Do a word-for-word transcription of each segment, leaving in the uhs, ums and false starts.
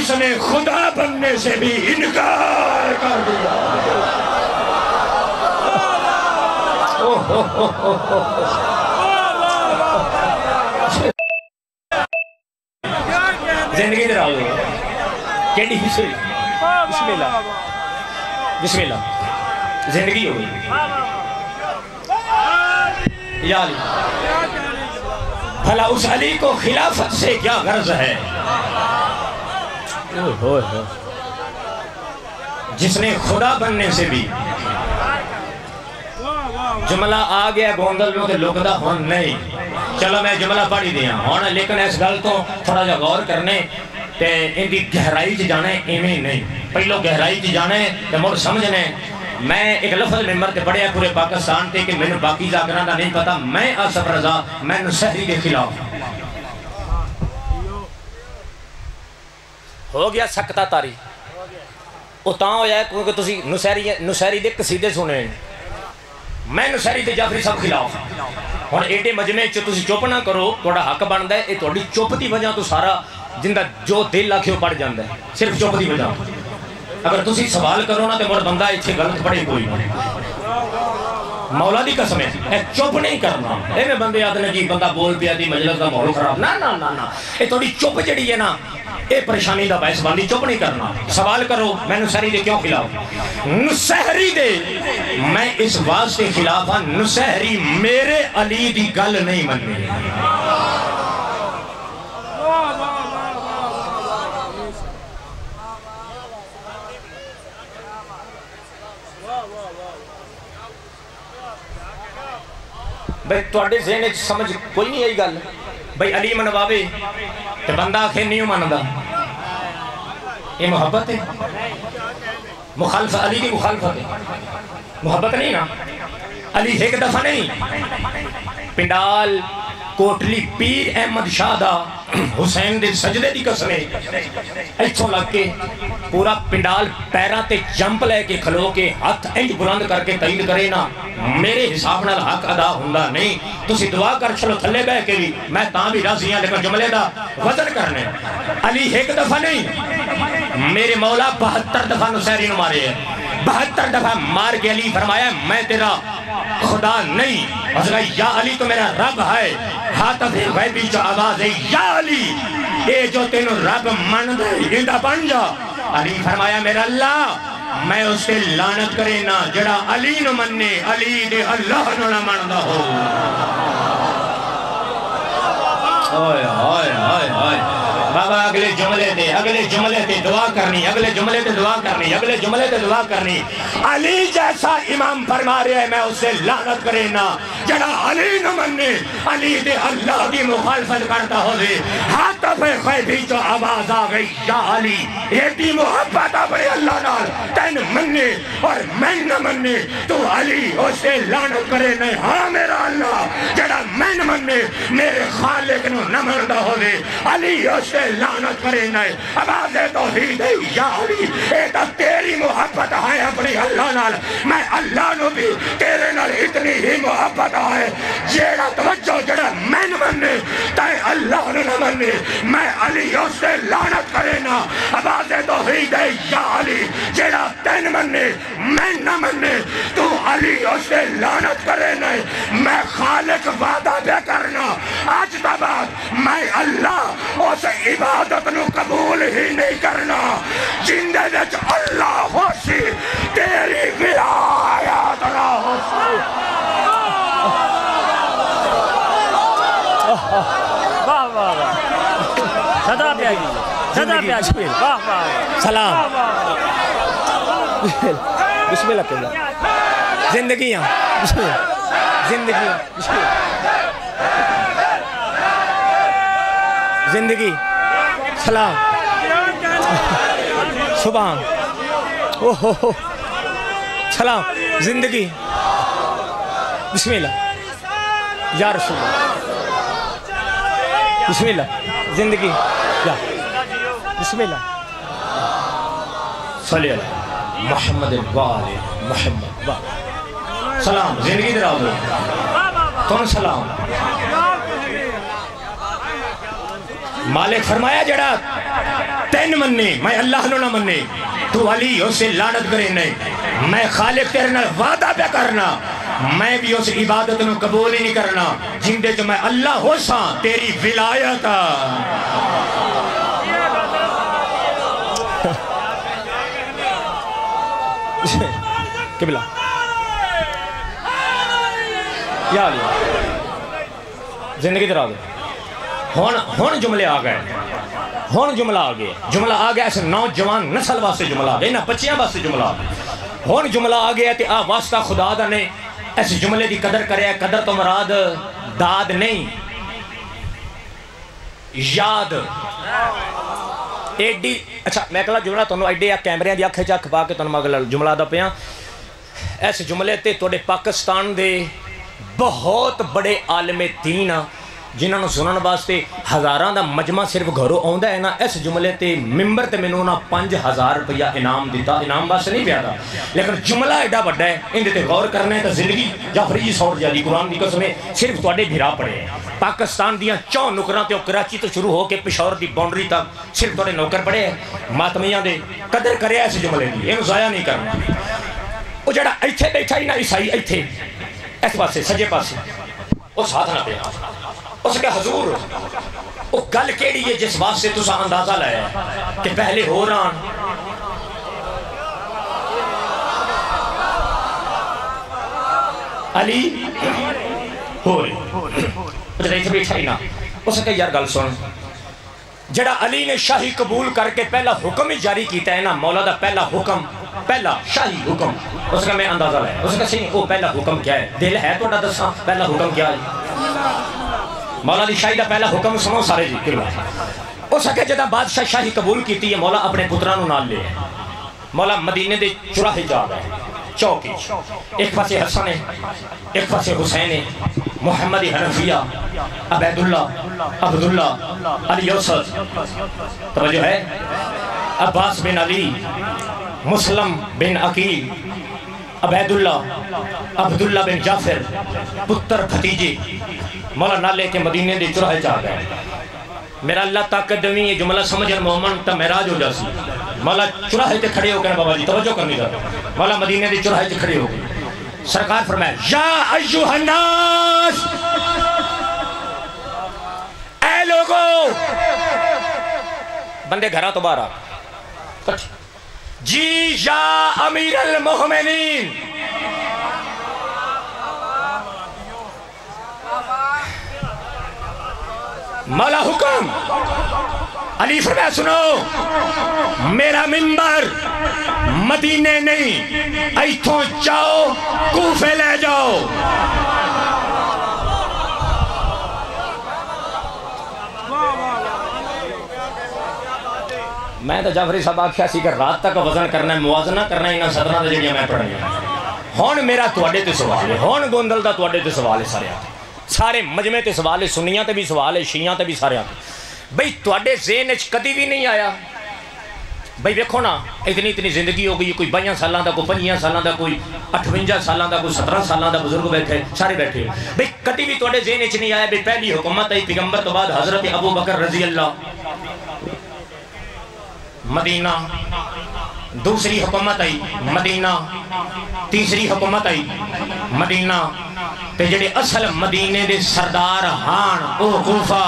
جس نے خدا بننے سے بھی انکار کر دیا. زندگی در آؤ کیڑی بسم اللہ بسم اللہ زندگی ہو گئی یا علی. بھلا اس علی کو خلافت سے کیا غرض ہے جس نے خدا بننے سے بھی. جملہ آ گیا گوندل میں تو لکدا ہون نہیں. چلو میں جملہ پڑھی دیا ہونا لیکن اس گل تو تھوڑا جا غور کرنے تے ان دی گہرائی چ جانے ایویں نہیں. پہلو گہرائی چ جانے تے مڑ سمجھنے. میں ایک لفظ ممبر تے پڑھیا پورے پاکستان تے کہ میں نے باقی ذاکران دا نہیں پتا. میں آصف رضا میں نصیری کے خلاف ہو گیا سکتا تاری. وہ تاں ہویا ہے کیونکہ تسی نصیری دے قصیدے سنے. میں نصیری تے جعفری صاحب خلاف ہوں ایڈے مجمع چ تسی چپ نہ کرو. تھوڑا حق بنتا ہے. یہ تھوڑی چپ دی وجہ تو سارا جندہ جو دل آکھے وہ پڑھ جاندہ ہے. صرف چپ دی وجہ. اگر تسی سوال کرو نا تو مر بندہ اتھے غلط پڑھے کوئی نہیں. مولا دی قسم ہے اے چپ نہیں کرنا. اے میں بندے آدھے نا جی بندہ بول پیا دی مجلس دا ماحول خراب. نا نا نا نا اے تھوڑی چپ جڑی ہے نا اے پریشانی دا باعث بندی. چپ نہیں کرنا. سوال کرو میں نصیری دے کیوں خلاف. نصیری دے میں اس واسطے خلاف ہاں. نصیری میرے علی دی گل نہیں مننی. بھئی توڑے ذہن سمجھ کوئی نہیں آئی گل. بھئی علی منواوے تو بندہ آخر نہیں ماندا. یہ محبت ہے. مخالفت علی کی مخالفت ہے. محبت نہیں نا. علی ایک دفعہ نہیں پنڈال کوٹلی پیر احمد شاہ دا حسین دے سجدے دی قسم ہے. ایتھوں لگ کے پورا پنڈال پیران تے جمپ لے کے کھلو کے ہاتھ انج بلند کر کے تائید کرے نا میرے حساب نال حق ادا ہوندا نہیں. تسی دعا کر چلو تھلے بہ کے بھی میں تاں بھی راضی ہاں لیکن جملے دا وزن کرنے. علی ایک دفعہ نہیں میرے مولا بہتر دفعہ نصیری نو مارے ہے. بہتر دفعہ مار کے علی فرمایا میں تیرا خدا نہیں. حضرت یا علی تو میرا رب ہے. حاتف غیبی جو آواز ہے یا علی اے جو تینو رب من دے اندہ بن جا. علی فرمایا میرا اللہ میں اس سے لعنت کرے نا جڑا علی نو مننے علی دے اللہ نو نہ مندہ ہو. آئے آئے آئے آئے بابا اگلے جملے دے اگلے جملے دے دعا کرنی اگلے جملے دے دعا کرنی اگلے جملے دے دعا کرنی. علی جیسا امام فرما رہے ہیں میں اس سے لعنت کرے نا جڑا علی نہ مننے علی دے اللہ کی مخالفت کرتا ہو دے. حاتف غیبی جو آواز آ گئی یا علی یہ دی محبت اپنے اللہ نال تین مننے اور میں نہ مننے تو علی اس سے لعنت کرے نہیں. ہاں میرا اللہ جڑا میں نہ مننے میرے خالق نو نہ مردہ ہو دے. علی اس سے لعنت کرے نہیں. آواز توحید ہے یا علی اے تا تیری محبت ہے اپنی اللہ نال. میں اللہ نو بھی تیرے نال اتنی ہی محبت ہے. جیڑا توجہ جڑا میں نہ مننے تے اللہ نو نہ مننے میں علی اس سے لعنت کرے نا. آواز توحید ہے یا علی جیڑا تین مننے میں نہ مننے تو علی اس سے لعنت کرے نہیں. میں خالق وعدہ بے کرنا آج دا بعد میں اللہ اس عبادت نو قبول ہی نہیں کرنا جندے وچ اللہ ہو سی تیری ولایت نہ ہو سی. واہ واہ واہ صدا پہ آئی صدا پہ آئی واہ واہ سلام بسم اللہ کہنا زندگیاں بسم اللہ زندگیاں بسم اللہ زندگی سلام سبحان اوہ سلام زندگی بسم اللہ یا رسول اللہ بسم اللہ زندگی یا بسم اللہ صلی اللہ محمد وآلہ محمد وآلہ. سلام زندگی در آؤ تم سلام. مالک فرمایا جڑا تین مننے میں اللہ نو نہ مننے تو علی اسے لعنت کرے نہیں میں خالق تیرے نال وعدہ پہ کرنا میں بھی اس عبادت نو قبول ہی نہیں کرنا جن دے جو میں اللہ ہو ساں تیری ولایت قبلہ یا علی زندگی درا دے ہون ہون جملے آ گئے ہون جملہ آ گئے جملہ آ گیا ایسے نوجوان نسل واسطے جملہ آ گئے نہ بچیاں واسطے جملہ آ گئے ہون جملہ آ گیا تے آ واسطہ خدا دا نے ایسے جملے دی قدر کرے قدر تو مراد داد نہیں یاد ایڈی اچھا میں کہلا جملہ تنہوں ایڈے کیمرے دی اکھے چاک پا کے تنہوں مگل جملہ دا پیاں ایسے جملے تے توڑے پاکستان دے بہت بڑے عالم دین جنہاں نو سنن واسطے ہزاراں دا مجمع صرف گھروں آوندا ہے نا اس جملے تے ممبر تے مینوں نا پانچ ہزار روپیہ انعام دیتا انعام واسطے نہیں پیا دا لیکن جملہ ایڈا بڑا ہے اندے تے غور کرنا ہے تے زندگی جعفری جی سوڑ جا دی قرآن دی قسم صرف تواڈے بھرا پڑے پاکستان دیاں چون نکراں تے کراچی تو شروع ہو کے پشاور دی باؤنڈری تک صرف تواڈے نوکر پڑے ماتمیاں دے قدر کرے اس جملے دی اینو ضائع نہیں کرنا او جڑا ایتھے بیٹھا ہی نا عیسائی ایتھے اس پاسے سجے پاسے اس ہاتھ نہ پیا اس کے حضور وہ گل کیڑی ہے جس واسطے تسا اندازہ لایا کہ پہلے ہو رہا علی ہو رہی جڑا ایتھے بیٹھا ہی نا اس کے یار گل سن جڑا علی نے شاہی قبول کر کے پہلا حکم ہی جاری کیتا ہے نا مولا دا پہلا حکم پہلا شاہی حکم اس کا میں اندازہ لایا اس کا صحیح وہ پہلا حکم کیا ہے دل ہے تو دساں پہلا حکم کیا ہے مولا دی شاہی دا پہلا حکم سنو سارے جی کرو اس کے جدہ بادشاہ شاہی قبول کیتی ہے مولا اپنے پترانو نال لے مولا مدینے دے چراہے جا گئے چوکی ایک پاسے حسن ہے ایک پاسے حسین ہے محمد حنفیہ عبید اللہ عبداللہ علی یوسف توجہ ہے عباس بن علی مسلم بن عقیل عبید اللہ عبداللہ بن جعفر پتر بھتیجے مولا نالے کے مدینے دے چراہے جا گئے میرا اللہ طاقت دویں یہ جملہ سمجھن مومن تا معراج ہو جاسی مولا چراہے تے کھڑے ہو کے بابا جی توجہ کرنی دا مولا مدینے دے چراہے تے کھڑے ہو گئے سرکار فرمایا یا ایوہ الناس اے لوگو بندے گھرہ تو بارا جی یا امیر المؤمنین مولا حکم علی فرمایا سنو میرا منبر مدینے نہیں ایتھوں جاؤ کوفے لے جاؤ میں تو جعفری صاحب آکھیا سی کہ رات تک وزن کرنا ہے موازنہ کرنا ہے انہاں صدرہ دے جڑیاں میں پڑھنی ہون میرا تواڈے تے سوال ہے ہون گوندل دا تواڈے تے سوال ہے سارے سارے مجمع تے سوال ہے سنیاں تے بھی سوال ہے شیعیاں تے بھی سارے بھئی تواڈے ذہن وچ کدی بھی نہیں آیا بھئی دیکھو نا اتنی اتنی زندگی ہو گئی کوئی بائیاں سالاں دا کوئی پنجیاں سالاں دا کوئی اٹھونجا سالاں دا کوئی سترہ سالاں دا بزرگ بیٹھے سارے بیٹھے بھئی کدی بھی تواڈے ذہن وچ نہیں آیا بھئی پہلی حکومت آئی پیغمبر تو بعد حضرت ابو بکر رضی اللہ مدینہ دوسری حکومت آئی مدینہ تیسری حکومت آئی مدینہ تے جڑے اصل مدینے دے سردار ہان او کوفہ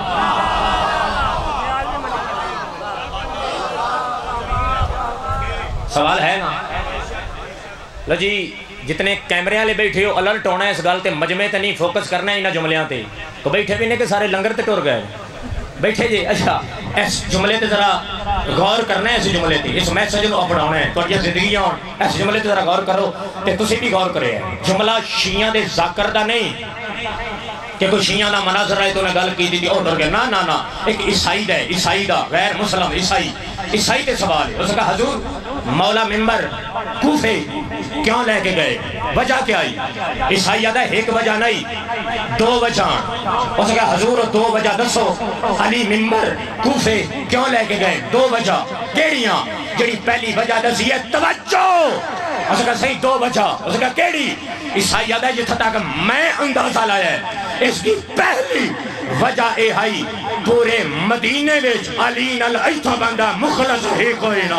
سوال ہے نا لو جی جتنے کیمرے والے بیٹھے ہو الرٹ ہونا ہے اس گل تے مجمع تے نہیں فوکس کرنا ہے انہاں جملیاں تے تو بیٹھے بھی نہیں کہ سارے لنگر تے ٹر گئے بیٹھے جی اچھا اس جملے تے ذرا غور کرنا ہے اس جملے تے اس میسج نو اپناؤنا ہے تواڈیاں زندگیاں ہون اس جملے تے ذرا غور کرو تے تسی بھی غور کرے جملہ شیعیاں دے ذاکر دا نہیں کہ کوئی شیعیاں دا مناظر آئے تو نے گل کی دی اور ڈر گیا نا نا نا ایک عیسائی دا ہے عیسائی دا غیر مسلم عیسائی عیسائی تے سوال ہے اس کا حضور مولا ممبر کوفے کیوں لے کے گئے وجہ کیا آئی عیسائی آدھا ایک وجہ نہیں دو وجہ اس کا حضور دو وجہ دسو علی ممبر کوفے کیوں لے کے گئے دو وجہ کیڑیاں جڑی پہلی وجہ دسی ہے توجہ اس کا صحیح دو وجہ اس کا کیڑی عیسائی آدھا جتھا تک میں اندازہ لایا ہے اس کی پہلی وجہ اے ہائی پورے مدینے وچ علی نال ایتھا بندہ مخلص ہی کوئی نہ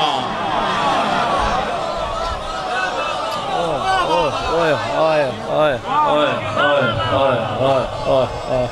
اوئے اوئے اوئے اوئے اوئے اوئے اوئے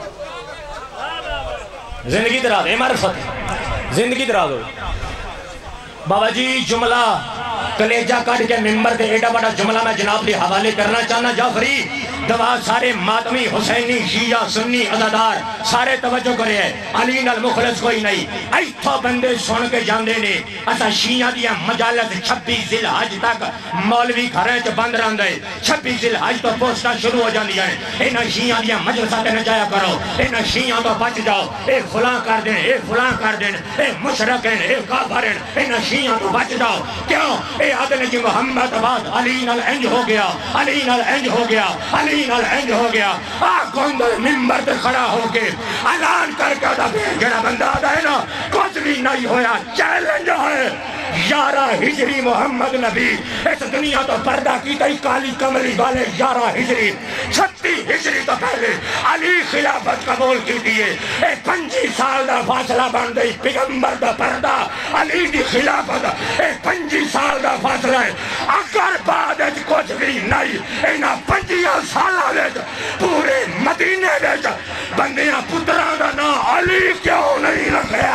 زندگی درا دے معرفت زندگی درا دو بابا جی جملہ کلیجہ کٹ کے ممبر دے ایڈا بڑا جملہ میں جناب لی حوالے کرنا چاہنا جعفری دوا سارے ماتمی حسینی شیعہ سنی عزادار سارے توجہ کرے ہیں علی نال مخلص کوئی نہیں ایتھا بندے سن کے جاندے نے اسا شیعہ دیا مجالت چھبیس ذی الحج تک مولوی گھریں چ بند رہن دے چھبیس ذی الحج تو پوسٹاں شروع ہو جاندی ہیں انہاں شیعہ دیا مجلساں تے نہ جایا کرو انہاں شیعہ تو بچ جاؤ اے فلاں کر دین اے فلاں کر دین اے مشرک ہیں اے کافر ہیں انہاں شیعہ تو بچ جاؤ کیوں اے عدل جی محمد آباد علی نال انج ہو گیا علی نال انج ہو گیا علی نال انج ہو گیا آنکھ اندر ممبر تے کھڑا ہو کے اعلان کر کے دا جڑا بندہ آدھا ہے نا کچھ بھی نہیں ہویا چیلنج ہے یارہ ہجری محمد نبی اس دنیا تو پردہ کی تئی کالی کملی والے یارہ ہجری چھتی ہجری تو پہلے علی خلافت قبول کی دیئے اے پنجی سال دا فاصلہ بن دئی پیغمبر دا پردہ علی دی خلافت اے پنجی سال دا فاصلہ ہے اگر بعد اچھ کچھ بھی نہیں اینا پنجیاں سالہ ویچ پورے مدینے ویچ بندیاں پتران دا نا علی کیوں نہیں رکھیا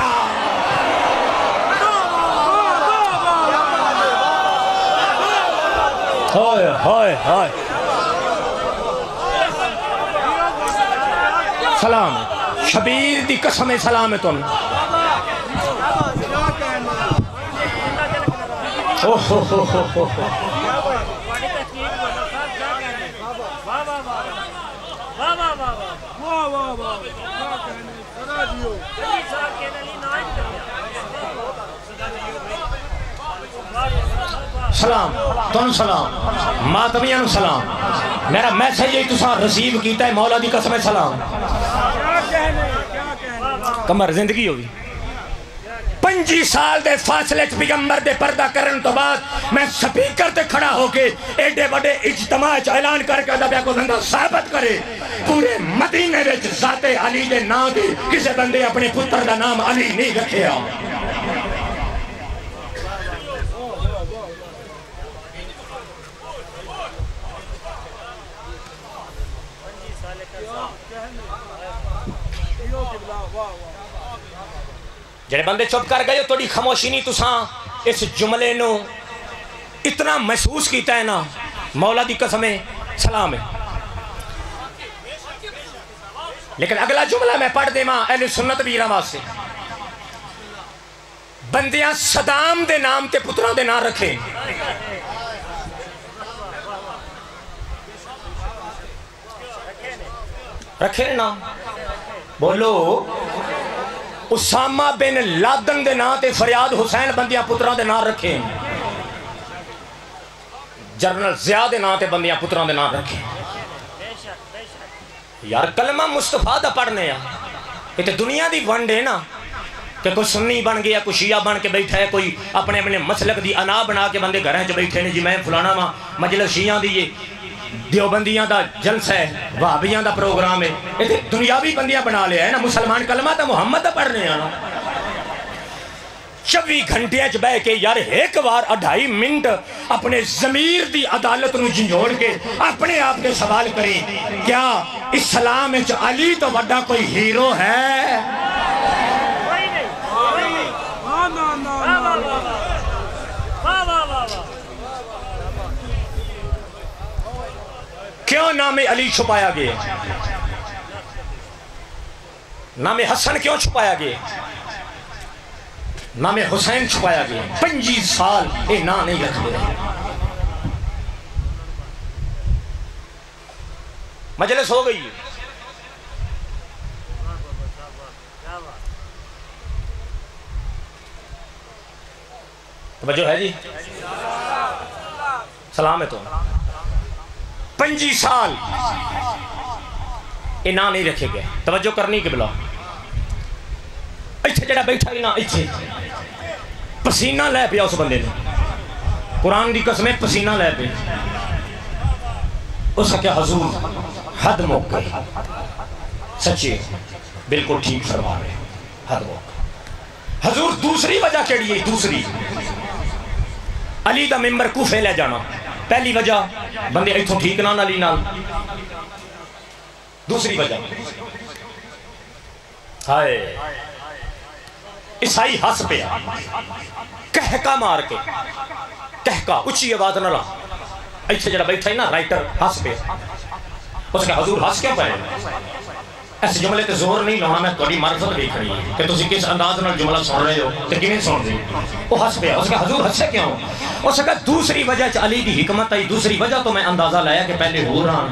ہائے ہائے ہائے سلام شبیر دی قسم سلام ہے تم اوہ ہو ہو ہو ہو سلام تن سلام ماتمیاں سلام میرا میسیج ہی تساں رسیو کیتا ہے مولا دی قسم سلام کمر زندگی ہوگی پنجی سال دے فاصلے پیغمبر دے پردہ کرن تو بعد میں سپیکر تے کھڑا ہو کے ایڈے بڑے اجتماع اعلان کر کے دبیا کو بندہ ثابت کرے پورے مدینے وچ ذات علی دے نام دی کسے بندے اپنے پتر دا نام علی نہیں رکھیا جڑے بندے چپ کر گئے توڑی خاموشی نہیں تساں اس جملے نو اتنا محسوس کیتا ہے نا مولا دی قسم سلام ہے لیکن اگلا جملہ میں پڑھ دے ماں اہل سنت بھی رواں سے بندیاں صدام دے نام تے پتران دے نام رکھیں رکھیں نا بولو اسامہ بن لادن دے نام تے فریاد حسین بندیاں پتران دے نام رکھیں جنرل ضیاء دے نام تے بندیاں پتران دے نام رکھیں یار کلمہ مصطفیٰ دا پڑھنے یا یہ تے دنیا دی ونڈ ہے نا کہ کوئی سنی بن گیا کوئی شیعہ بن کے بیٹھا ہے کوئی اپنے اپنے مسلک دی انا بنا کے بندے گھریں جو بیٹھے ہیں جی میں فلانا ماں مجلس شیعہ دی یہ دیوبندیاں دا جلسہ ہے وہابیاں دا پروگرام ہے یہ دنیاوی بندیاں بنا لیا ہے نا مسلمان کلمہ تا محمد دا پڑھنے ہیں نا چوی گھنٹے چ بہ کے یار ایک بار اڑھائی منٹ اپنے ضمیر دی عدالت نو جھنجھوڑ کے اپنے آپ کے سوال کریں کیا اسلام وچ علی تو بڑا کوئی ہیرو ہے کیوں نام علی چھپایا گیا نام حسن کیوں چھپایا گیا نام حسین چھپایا گیا پنجی سال اے نا نہیں رکھ دے مجلس ہو گئی توجہ ہے جی سلام ہے تو پنجی سال اے نا نہیں رکھے گئے توجہ کرنی کے بلا ایتھے جڑا بیٹھا ہی نا ایتھے پسینہ لے پیا اس بندے نے قرآن دی قسمیں پسینہ لے پیا اس کا کیا حضور حد موقع سچے بالکل ٹھیک فرما رہے حد موقع حضور دوسری وجہ کیڑی ہے دوسری علی دا ممبر کوفے لے جانا پہلی وجہ بندے ایتھوں ٹھیک نہ علی نال دوسری وجہ ہائے عیسائی ہس پیا کہکا مار کے کہکا اچھی آواز نہ رہا ایتھے جڑا بیٹھا ہے نا رائٹر ہس پیا اس کا حضور ہس کیوں پائے ایسے جملے تے زور نہیں لانا میں تھوڑی معرفت دیکھ رہی ہے کہ تسی کس انداز نال جملہ سن رہے ہو تے کیویں سن رہے ہو وہ ہس پیا اس کا حضور ہسے کیوں اس کا دوسری وجہ چ علی دی حکمت آئی دوسری وجہ تو میں اندازہ لایا کہ پہلے ہو رہا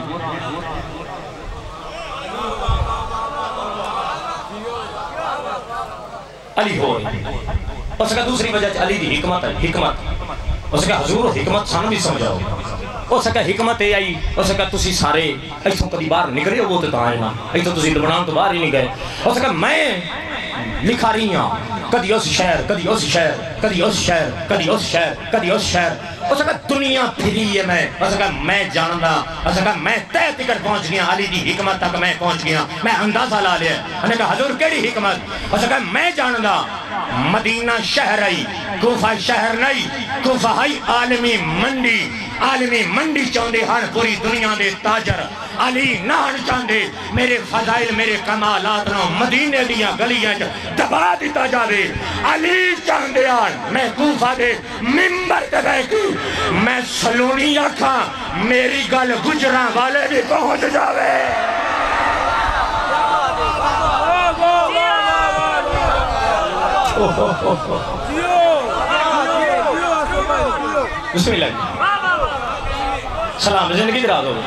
علی ہو رہی اس کا دوسری وجہ چ علی دی حکمت آئی حکمت اس کا حضور حکمت سان بھی سمجھاؤ اس کا حکمت یہ آئی اس کا تسی سارے ایتھوں کدی باہر نکلے ہو تو تاں نا ایتھوں تسی لبنان تو باہر ہی نہیں گئے اس کا میں لکھا رہی ہوں کدی اس شہر کدی اس شہر کدی اس شہر کدی اس شہر کدی اس شہر اس کا دنیا پھری ہے میں اس کا میں جاندا اس کا میں تے تک پہنچ گیا علی دی حکمت تک میں پہنچ گیا میں اندازہ لا لیا انہوں کہا حضور کیڑی حکمت اس کا میں جاندا مدینہ شہر آئی کوفہ شہر نہیں کوفہ آئی عالمی منڈی عالمی منڈی چاندے ہر پوری دنیا دے تاجر علی نہن چاندے میرے فضائل میرے کمالات نو مدینے دیا گلیاں دبا دیتا جاوے علی چاندے آن میں کوفہ دے ممبر تے بیٹھی میں سلونی آکھاں میری گل گجران والے بھی پہنچ جاوے بسم اللہ سلام زندگی دراز ہو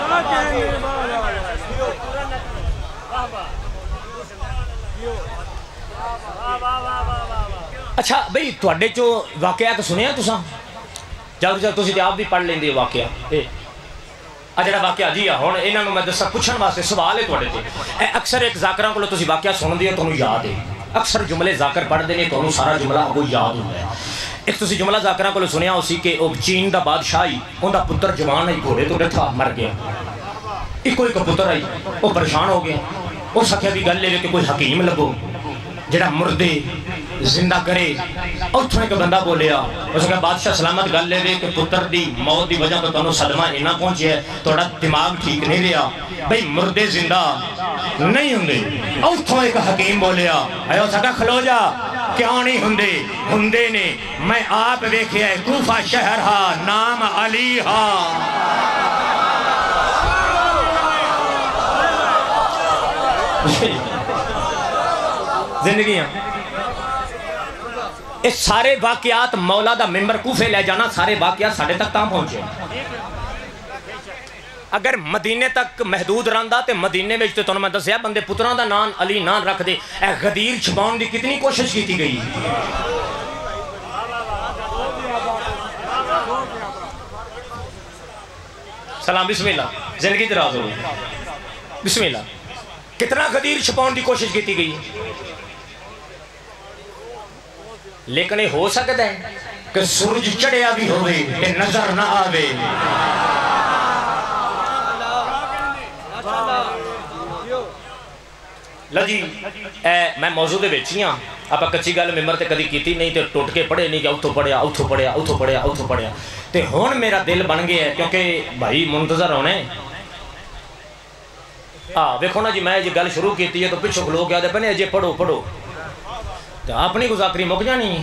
اچھا بھئی توڑے جو واقعات سنے ہیں تساں جاؤ جاؤ تسی تے آپ بھی پڑھ لیں دے واقعہ اجڑا واقعہ جی ہن انہاں نوں میں دسا پوچھن واسطے سوال ہے تواڈے تے اے اکثر ایک ذاکراں کولوں تسی واقعہ سن دے تانوں یاد ہے اکثر جملے ذاکر پڑھ دے نے تانوں سارا جملہ وہ یاد ہوندا ہے ایک تسی جملہ ذاکراں کولوں سنیا اسی کہ او چین دا بادشاہی اوندا پتر جوان ہے گھوڑے تو ڈٹھا مر گیا ایکو ایک پتر آئی او پریشان ہو گیا او سکھیا بھی گل لے کہ کوئی حکیم لگو جڑا مردے زندہ کرے اوتھوں ایک بندہ بولیا اس کا بادشاہ سلامت گل لے دے کہ پتر دی موت دی وجہ تو تانوں صدمہ اینا پہنچیا ہے تھوڑا دماغ ٹھیک نہیں رہا بھئی مردے زندہ نہیں ہوندے اوتھوں ایک حکیم بولیا اے او سکا کھلو جا کیوں نہیں ہوندے ہوندے نے میں آپ دیکھیا ہے کوفہ شہر ہا نام علی ہا زندگیاں اس سارے واقعات مولا دا ممبر کوفے لے جانا سارے واقعات ساڑھے تک تاں پہنچے اگر مدینے تک محدود رہندا تے مدینے میں تو میں دسیا بندے پتران دا نام علی نام رکھ دے اے غدیر چھپاؤن دی کتنی کوشش کی تھی گئی سلام بسم اللہ زندگی دراز ہو بسم اللہ کتنا غدیر چھپاؤن دی کوشش کی تھی گئی لیکن یہ ہو سکتا ہے کہ سورج چڑھیا بھی ہوئے کہ نظر نہ آوے لجی اے میں موضوع دے بیچیاں آپ کچھی گل ممبر تے کدی کیتی نہیں تے ٹوٹ کے پڑھے نہیں کہ اتھو پڑھیا اتھو پڑھیا اتھو پڑھیا اتھو پڑھیا تے ہون میرا دل بن گیا ہے کیونکہ بھائی منتظر ہونے ہاں ویکھو نا جی میں جی گل شروع کیتی ہے تو پچھو لوگ کہتے پہنے جی پڑھو پڑھو اپنی کو ذاکری مک جانی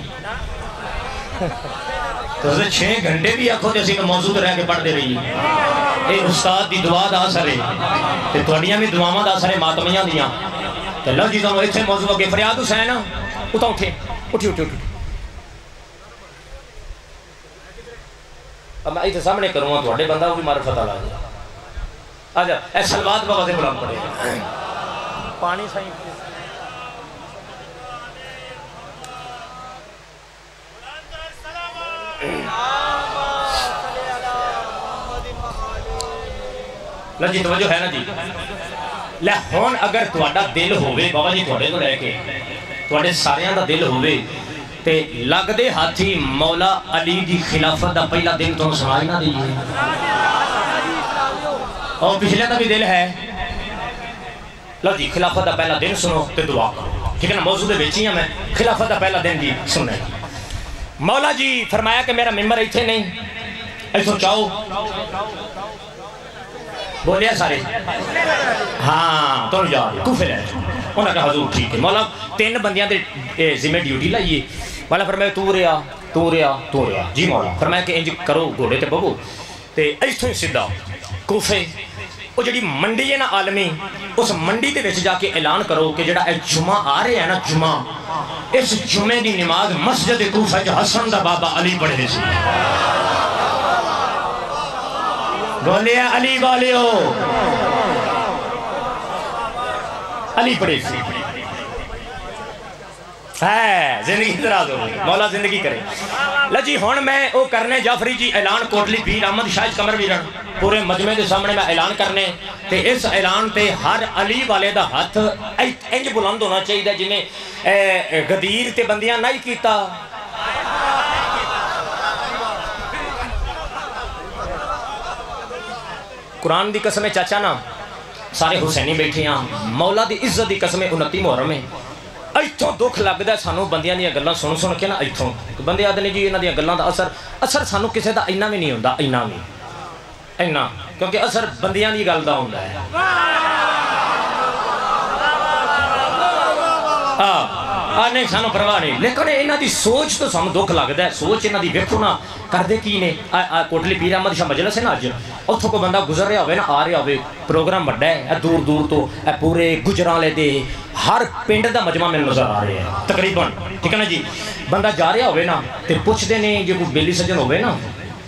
تو اسے چھے گھنٹے بھی آکھو جیسے کہ موضوع رہ کے پڑھ دے رہی اے استاد دی دعا دا سرے تے توڑیاں بھی دعاواں دا سرے ماتمیاں دیاں تے لو جی تو ایتھے موضوع کے فریاد حسین اٹھا اٹھے اٹھی اٹھی اٹھی اب میں ایتھے سامنے کروں گا توڑے بندہ وہ بھی معرفت آ جائے آجا اے سلوات بابا سے بلام پڑے پانی سائیں لجی توجہ ہے نا جی لے ہون اگر توڑا دل ہوئے بابا جی توڑے تو رہ کے توڑے ساریاں دا دل ہوئے تے لگ دے ہاتھی مولا علی دی خلافت دا پہلا دن تو سنائی نہ دیئے اور پچھلے دا بھی دل ہے لو جی خلافت دا پہلا دن سنو تے دعا کرو، ٹھیک ہے نا؟ موضوع دے بیچی ہیں میں خلافت دا پہلا دن جی سننے. مولا جی فرمایا کہ میرا ممبر ایتھے نہیں، ایتھوں چاہو بولیا سارے ہاں تو یاد کوفے لے انہوں نے کہا حضور ٹھیک ہے. مولا تین بندیاں دے ذمہ ڈیوٹی لائیے. مولا فرمایا تو ریا تو ریا تو ریا جی مولا. فرمایا کہ انج کرو گھوڑے تے بہو تے ایتھوں ہی سیدھا کوفے وہ جڑی منڈی ہے نا عالمی اس منڈی تے وچ جا کے اعلان کرو کہ جڑا اے جمعہ آ رہے ہیں نا جمعہ اس جمعے دی نماز مسجد کوفہ وچ حسن دا بابا علی پڑھے سی. بولیا علی والیو علی پڑھے سی. ہے زندگی دراز ہو گئی مولا زندگی کرے. لجی ہون میں او کرنے جعفری جی اعلان کوٹلی پیر احمد شاہد قمر ویرن پورے مجمع دے سامنے میں اعلان کرنے تے اس اعلان تے ہر علی والے دا ہاتھ انج بلند ہونا چاہیے جی میں غدیر تے بندیاں نہیں کیتا. قرآن دی قسم چاچا نا سارے حسینی بیٹھے ہیں مولا دی عزت دی قسم انتی محرم ہے. ایتھوں دکھ لگدا ہے سانو بندیاں دیاں گلاں سن سن کے نا ایتھوں بندے آدھے نے جی انہاں دیاں گلاں دا اثر اثر سانو کسے دا اینا بھی نہیں ہوندا اینا بھی اینا کیونکہ اثر بندیاں دی گل دا ہوندا ہے. آ نہیں سانو پرواہ نہیں لیکن انہاں دی سوچ تو سانو دکھ لگدا ہے. سوچ انہاں دی ویکھو نا کردے کی نے کوٹلی پیر احمد شاہ مجلس ہے نا اج اتھوں کو بندہ گزر رہا ہوئے نا آ رہا ہوئے پروگرام بڑا ہے دور دور تو پورے گجراں لے دے ہر پنڈ دا مجمع میں نظر آ رہے ہیں تقریباً ٹھیک ہے نا جی. بندہ جا رہا ہوئے نا تے پوچھتے نے جو کوئی بیلی سجن ہوئے نا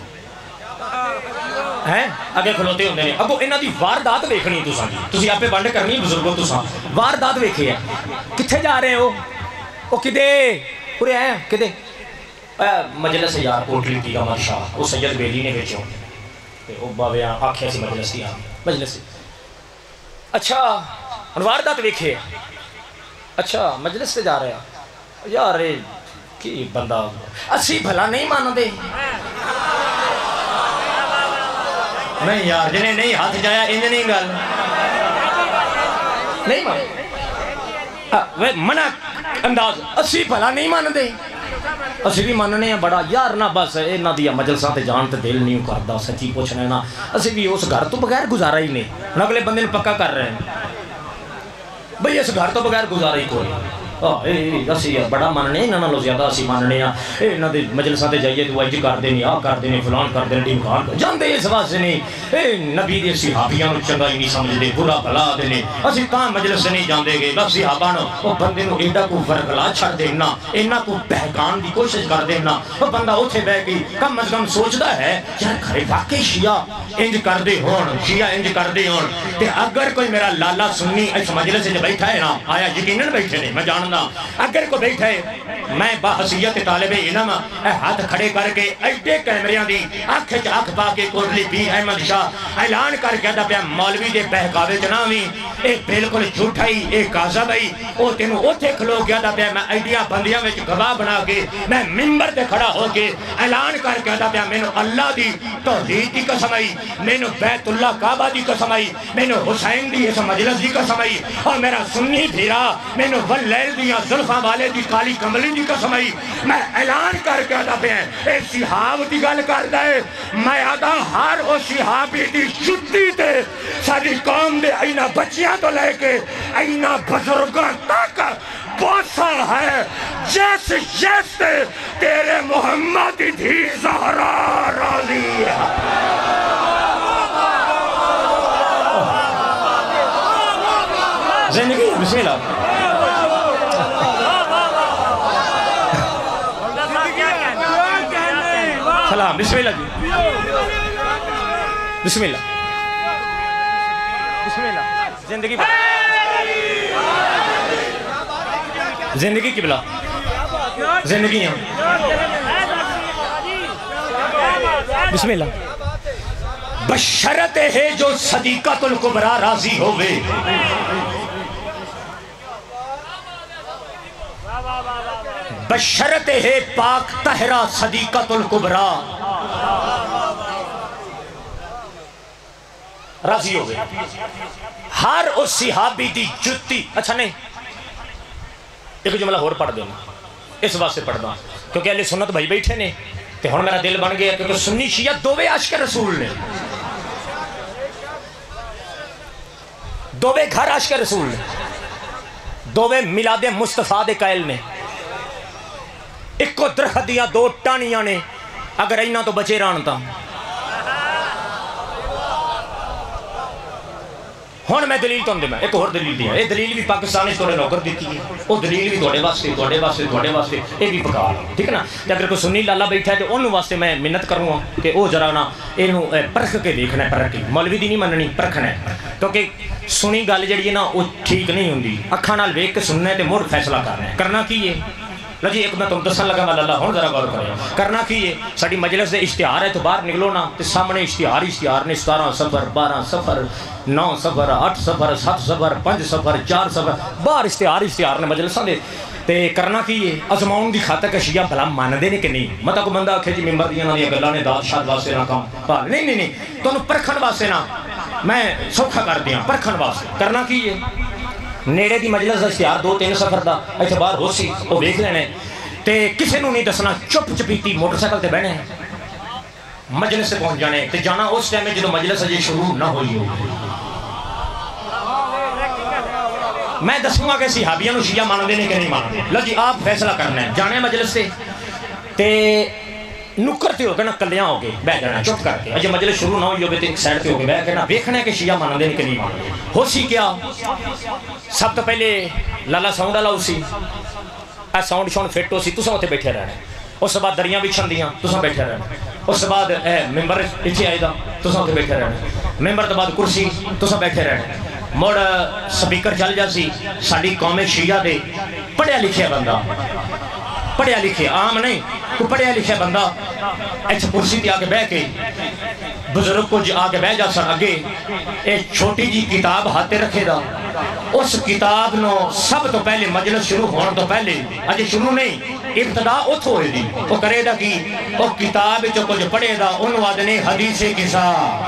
ہیں اگے کھلوتے ہوندے نے اگو انہاں دی واردات ویکھنی تساں جی تسی آپے بانڈ کرنی بزرگوں تساں واردات ویکھے ہے. کتھے جا رہے ہو او کدے پورے ہیں کدے مجلس یار کوٹلی پیر احمد شاہ وہ سید بیلی نے وچوں تے او باویاں آکھیا سی مجلس دی مجلس اچھا واردات ویکھے اچھا مجلس سے جا رہے ہیں یار کی بندہ اسی بھلا نہیں ماندے نہیں یار جنہیں نہیں ہاتھ جایا انج نہیں گل نہیں مان منع انداز اسی بھلا نہیں ماندے اسی بھی ماننے ہیں بڑا یار نہ بس انہاں دی مجلساں تے جان تے دل نہیں کردا سچی پوچھنا ہے نا اسی بھی اس گھر تو بغیر گزارا ہی نہیں اگلے بندے نے پکا کر رہے ہیں بھئی اس گھر تو بغیر گزارا ہی کوئی اسی بڑا ماننے ہیں انہاں نالوں زیادہ اسی ماننے ہیں انہاں دے مجلساں تے جائیے تو اج کر دینے آ کر دینے فلان کر دینے ڈمکان جاندے اس واسطے نہیں اے نبی دے صحابیاں نوں چنگا ہی نہیں سمجھدے برا بھلا دینے اسی تاں مجلس نہیں جاندے گے بس صحابہ نوں او بندے نوں ایڈا کو ورگلا چھڑ دینا انہاں کو بہکان دی کوشش کر دینا او بندہ اوتھے بیٹھ کے کم از کم سوچدا ہے یار گھر واقعی شیعہ انج کردے ہون شیعہ انج کردے ہون تے اگر کوئی میرا لالا سنی اس مجلس وچ بیٹھا ہے نا آیا یقیناً بیٹھے نہیں میں جاننا اگر کو بیٹھا ہے میں باحثیت طالب علم ہاتھ کھڑے کر کے ایڈے کیمریاں دی آنکھ چ آنکھ پا کے کوٹلی پیر احمد شاہ اعلان کر کے پیا مولوی دے بہکاوے چ نہ وی اے بالکل جھوٹا ہی اے کاذب ہی او تینوں اوتھے کھلو گیا دا پیا میں ایڈیاں بندیاں وچ گواہ بنا کے میں منبر تے کھڑا ہو کے اعلان کر کے دا پیا مینوں اللہ دی توحید دی قسم آئی مینوں بیت اللہ کعبہ دی قسم آئی مینوں حسین دی اس مجلس دی قسم آئی اور میرا سنی بھیرا مینوں واللیل دیاں زلفاں والے دی کالی کملی دی قسم آئی میں اعلان کر کے آدھا پہ ہیں اے صحاب دی گل کر دے میں آدھا ہر او صحابی دی جتی تے ساری قوم دے اینا بچیاں تو لے کے اینا بزرگاں تک بوسا ہے جیسے جیسے تیرے محمد دھی زہرا راضی ہے زندگی بسم اللہ سلام بسم اللہ جی بسم اللہ بسم اللہ زندگی بلا زندگی کی بلا زندگی ہیں بسم اللہ بشرت ہے جو صدیقت الکبرى راضی ہوئے بشرت ہے پاک طہرہ صدیقت الکبرى راضی ہو گئے ہر اس صحابی دی جتی اچھا نہیں ایک جملہ اور پڑھ دینا اس واسطے پڑھنا کیونکہ اہل سنت بھائی بیٹھے نے تے ہن میرا دل بن گیا کیونکہ سنی شیعہ دوویں عاشق رسول نے دوویں گھر عاشق رسول نے دوویں میلاد مصطفیٰ دے قائل نے ایک کو درخت دیا دو ٹانیاں نے اگر اینا تو بچے رانتا ہون میں دلیل تو اندے میں ایک اور دلیل دیا یہ دلیل بھی پاکستانی توڑے نوکر دیتی ہے وہ دلیل بھی توڑے واسطے توڑے واسطے توڑے واسطے یہ بھی پکا ٹھیک ہے نا اگر کوئی سنی لالا بیٹھا ہے تو انہوں واسطے میں منت کروں گا کہ وہ ذرا نا یہ پرکھ کے دیکھنا ہے پرکھ کے مولوی دی نہیں مننی پرکھنا ہے کیونکہ سنی گل جڑی ہے نا وہ ٹھیک نہیں ہوندی اکھاں نال ویکھ کے سننا ہے تے مڑ فیصلہ کرنا ہے کرنا کی ہے لجی ایک میں تم دسن لگا والا اللہ ہوں ذرا غور کریں کرنا کی ہے ساڑی مجلس دے اشتہار ہے تو باہر نکلو نا تے سامنے اشتہار اشتہار نے ستارہ سفر بارہ سفر نو سفر آٹھ سفر سات سفر پنج سفر چار سفر باہر اشتہار اشتہار نے مجلساں دے تے کرنا کی ہے ازماؤن دی خاطر کہ شیعہ بھلا مان دے نے کہ نہیں مطلب کو بندہ آکھے جی ممبر دیاں نہ دیا گلاں نے داد شاد واسطے نہ کام پال نہیں نہیں نہیں تو انہوں پرکھن واسطے نہ میں سوکھا کر دیاں پرکھن واسطے کرنا کی ہے نیڑے دی مجلس دا اشتہار دو تین سفر دا ایتھے باہر ہو سی وہ دیکھ لینے تے کسے نو نہیں دسنا چپ چپیتی موٹر سائیکل تے بہنے مجلس سے پہنچ جانے تے جانا اس ٹائم میں جدو مجلس اجے شروع نہ ہوئی ہو میں دسوں گا کہ صحابیاں نو شیعہ مان دینے کہ نہیں مان دے لو جی آپ فیصلہ کرنا ہے جانے مجلس سے تے نکرتے ہو گئے نا کلیاں ہو گئے بہ جانا چپ کر کے اجے مجلس شروع نہ ہوئی ہو تے ایک سائڈ تے ہو گئے بہ کے نا ویکھنا ہے کہ شیعہ مان دینے کہ نہیں مان دے ہو سی کیا سب تو پہلے لالا ساؤنڈ والا اسی اے ساؤنڈ شاؤنڈ فٹ ہو سی تساں اوتھے بیٹھے رہنا اس بعد دریاں بچھن دیاں تساں بیٹھے رہنا اس بعد اے ممبر اتھے آئے دا تساں اوتھے بیٹھے رہنا ممبر تو بعد کرسی تساں بیٹھے رہنا مڑ سپیکر چل جا سی ساڈی قوم شیعہ دے پڑھیا لکھیا بندہ پڑھیا لکھیا عام نہیں کوئی پڑھیا لکھیا بندہ ایتھے کرسی تے آ کے بیٹھ کے بزرگ کو آ کے بیٹھ جا سن اگے ایک چھوٹی جی کتاب ہاتھے رکھے دا اس کتاب نو سب تو پہلے مجلس شروع ہونے تو پہلے اجے شروع نہیں ابتدا اتھ ہوئے دی وہ کرے دا کی وہ کتاب جو کچھ پڑھے دا ان وادنے حدیث قصہ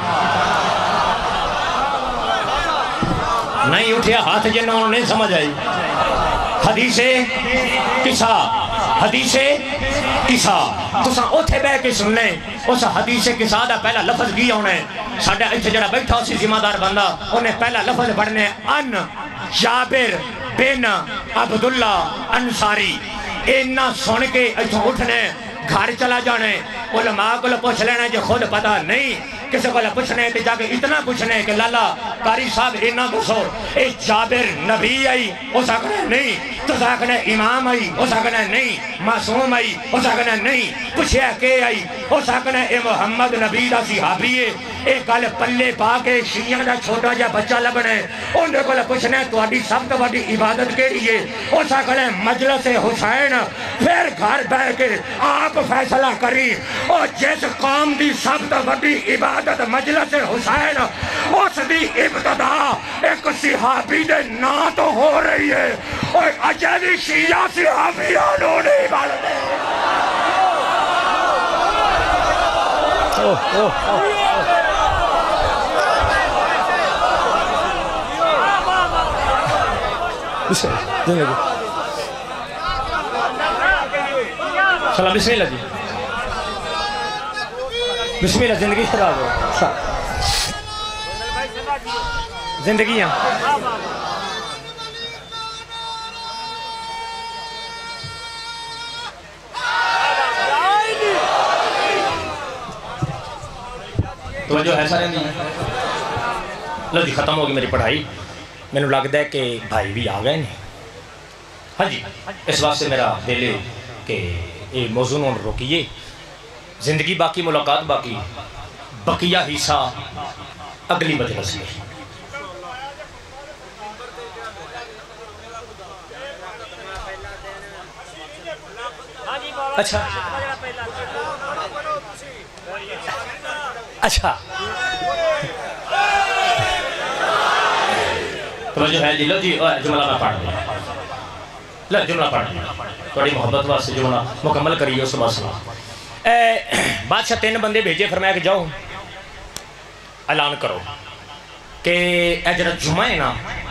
نہیں اٹھیا ہاتھ جنہ انہوں نے سمجھ آئی حدیث قصہ حدیث قصہ تساں اوتھے بہ کے سن لیں اس حدیث قصہ دا پہلا لفظ کیا انہیں ساڈا ایتھے جڑا بیٹھا اسی ذمہ دار بندہ انہیں پہلا لفظ پڑھنے ان جابر بن عبداللہ انصاری اینا سن کے ایتھوں اٹھنے گھر چلا جانے علماء کو پوچھ لینا جو خود پتہ نہیں کسی کو پوچھنے تے جا کے اتنا پوچھنے کہ لالا قاری صاحب اینا بسو اے جابر نبی آئی ہو سکنے نہیں تو سکنے امام آئی ہو سکنے نہیں معصوم آئی ہو سکنے نہیں پوچھیا کہ آئی ہو سکنے اے محمد نبی دا صحابی ہے اے کل پلے پا کے شیعہ دا چھوٹا جا بچہ لبنے ان دے کو پوچھنے تو آڈی سب تو بڑی عبادت کے لیے ہو سکنے مجلس حسین پھر گھر بہ کے آپ فیصلہ کری اور جس قوم دی سب تو بڑی عبادت مجلس حسین اس دی ابتدا ایک صحابی دے نا تو ہو رہی ہے اور اجلی شیعہ صحابیانوں نے عبادت ہے سلام بسم اللہ جی بسم اللہ زندگی خراب ہو زندگیاں توجہ ہے سارے نہیں لو جی ختم ہوگی میری پڑھائی میں نے لگتا ہے کہ بھائی بھی آ گئے نہیں ہاں جی اس واسطے میرا دل ہے کہ یہ موضوع نہ روکیے زندگی باقی ملاقات باقی بقیہ حصہ اگلی مجلس میں اچھا اچھا توجہ ہے جی لو جی جملہ میں پڑھ دیں لو جملہ پڑھ دیں تھوڑی محبت واسطے جملہ مکمل کریے اس بات سلام بادشاہ تین بندے بھیجے فرمایا کہ جاؤ اعلان کرو کہ اے جڑا جمعہ ہے نا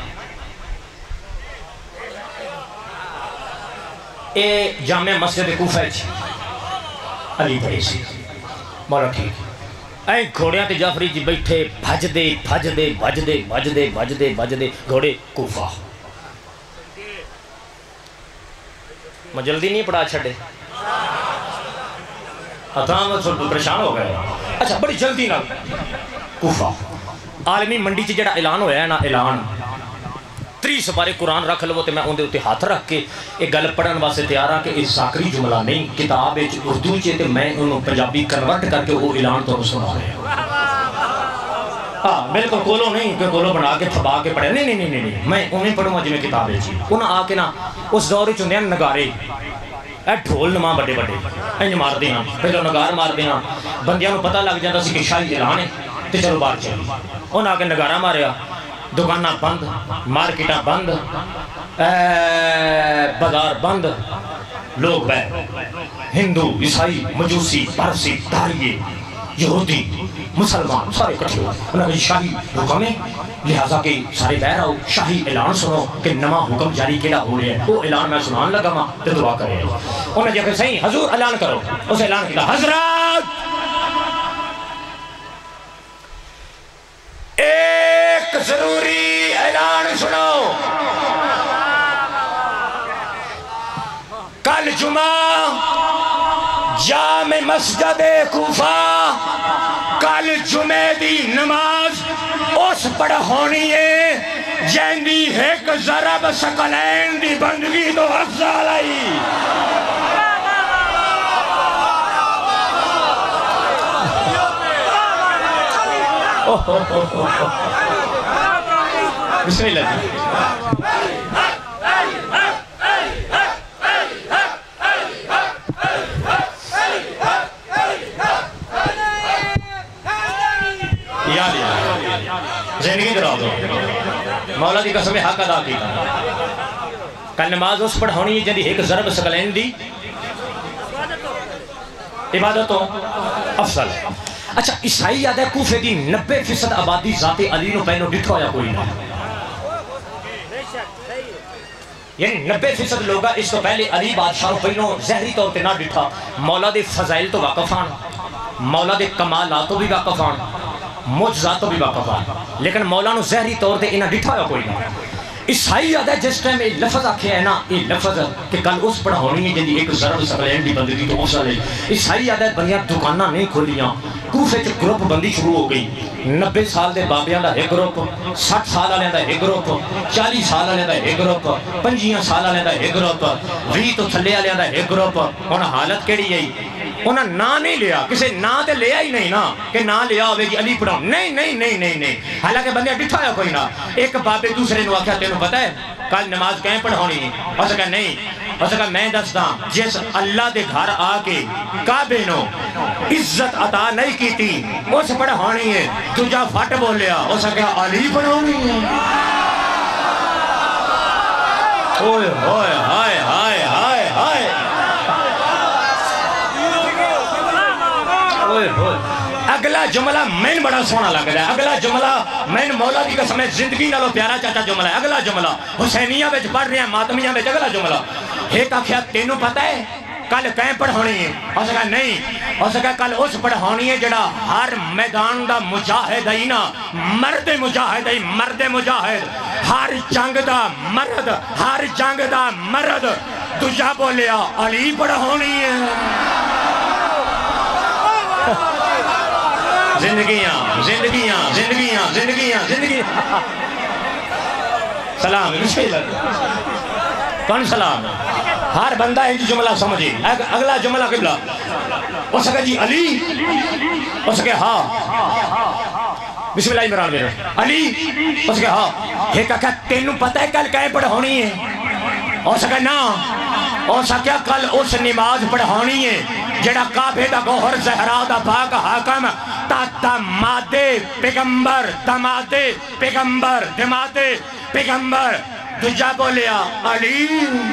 اے جامع مسجد کوفہ چ علی پڑھے سی مولا ٹھیک اے گھوڑیاں تے جعفری جی بیٹھے بھج دے بھج دے بھج دے بھج دے بھج دے بھج دے گھوڑے کوفہ میں جلدی نہیں پڑھا چھڑے اتام پریشان ہو گئے اچھا بڑی جلدی نہ کوفہ عالمی منڈی چ جڑا اعلان ہویا ہے نا اعلان تری سپارے قرآن رکھ لو تے میں اندے اتے ہاتھ رکھ کے ایک گل پڑھن واسطے تیار ہاں کہ یہ ساکری جملہ نہیں کتاب اردو چ تے میں انہوں پنجابی کنورٹ کر کے وہ اعلان تو سنا رہے ہیں ہاں بالکل کولو نہیں کہ کولو بنا کے تھبا کے پڑھے نہیں نہیں نہیں نہیں میں انہیں پڑھوں گا جی میں کتاب ہے جی انہاں آ کے نا اس دور چ ہوندے نگارے اے ڈھول نما بڑے بڑے انج مار دے ہاں پہلو نگار مار دے ہاں بندیاں نوں پتہ لگ جاندا سی کہ شاہی اعلان ہے تے چلو باہر چل انہاں آ کے نگارا ماریا دکانہ بند مارکیٹاں بند بازار بند لوگ بے ہندو عیسائی مجوسی پارسی داریے یہودی مسلمان سارے کٹھے ہو انہوں نے شاہی حکم ہے لہذا کہ سارے بہر آؤ شاہی اعلان سنو کہ نما حکم جاری کیڑا ہو رہے ہیں وہ اعلان میں سنان لگا ماں تے دعا کرے انہوں نے جا کہ صحیح حضور اعلان کرو اس اعلان کیا حضرات ایک ضروری اعلان سنو کل جمعہ جامع مسجد کوفہ کل جمعے دی نماز اس پڑھ ہونی ہے جن دی ایک ضرب ثقلین دی بندگی تو افضل آئی بسم اللہ جی یاد یاد زندگی درا دو مولا دی قسم حق ادا کیتا کل نماز اس پڑھ ہونی ہے جن دی ایک ضرب ثقلین دی عبادتوں افضل ہے اچھا عیسائی یاد ہے کوفے دی نبے فیصد آبادی ذات علی نو پہنو ڈٹھا ہویا کوئی نہ یعنی نبے فیصد لوگا اس تو پہلے علی بادشاہ نو پہنو زہری طور تے نہ ڈٹھا مولا دے فضائل تو واقفان مولا دے کمالات تو بھی واقفان معجزات تو بھی واقفان لیکن مولا نو زہری طور تے انہاں ڈٹھا ہویا کوئی نہ عیسائی یاد ہے جس ٹائم یہ لفظ آکھے ہے نا یہ لفظ کہ کل اس پڑھ ہونی ہے جن دی ایک ضرب ثقلین دی بندگی تو افضل ہے عیسائی یاد ہے بنیاں دکانہ نہیں کھولیاں کوفے چ گروپ بندی شروع ہو گئی نبے سال دے بابیاں دا ایک گروپ سٹھ سال والے دا ایک گروپ چالی سال والے دا ایک گروپ پنجیاں سال والے دا ایک گروپ وی تو تھلے والے دا ایک گروپ ہن حالت کیڑی ہے انہاں نا نہیں لیا کسے نا تے لیا ہی نہیں نا کہ نا لیا ہوئے جی علی پڑھاؤ نہیں نہیں نہیں نہیں نہیں حالانکہ بندے ڈٹھا ہے کوئی نہ ایک بابے دوسرے نو آکھیا تینوں پتہ ہے کل نماز کہیں پڑھونی ہے اس کہا نہیں اس کہا میں دستا جس اللہ دے گھر آکے کعبے نو عزت عطا نہیں کی تھی اس پڑھونی ہے تجھا فٹ بول لیا اس کہا علی پڑھونی ہے اوئے ہوئے ہائے ہائے ہائے ہائے اگلا جملہ میں بڑا سونا لگ رہا ہے اگلا جملہ میں مولا دی قسم زندگی نالو پیارا چاچا جملہ ہے اگلا جملہ حسینیہ وچ پڑھ رہے ہیں ماتمیہ وچ اگلا جملہ ایک آخیا تینوں پتہ ہے کل کہیں پڑھونی ہے اس کہا نہیں اس کہا کل اس پڑھونی ہے جڑا ہر میدان دا مجاہد ہے نا مرد مجاہد ہے مرد مجاہد ہر جنگ دا مرد ہر جنگ دا مرد تجھا بولیا علی پڑھونی ہے زندگیاں زندگیاں زندگیاں زندگیاں زندگیاں سلام بسم اللہ کون سلام ہر بندہ ایک جملہ سمجھے اگلا جملہ قبلہ اس کہا جی علی اس کہا ہاں بسم اللہ عمران میرے علی اس کہا ہاں ایک کہا تینوں پتہ ہے کل کہیں پڑھونی ہے اس کہا نا اس کہا کل اس نماز پڑھونی ہے جڑا کعبے دا گوہر زہرا دا پاک حاکم تا دمادے پیغمبر دمادے پیغمبر دمادے پیغمبر تجھا بولیا علی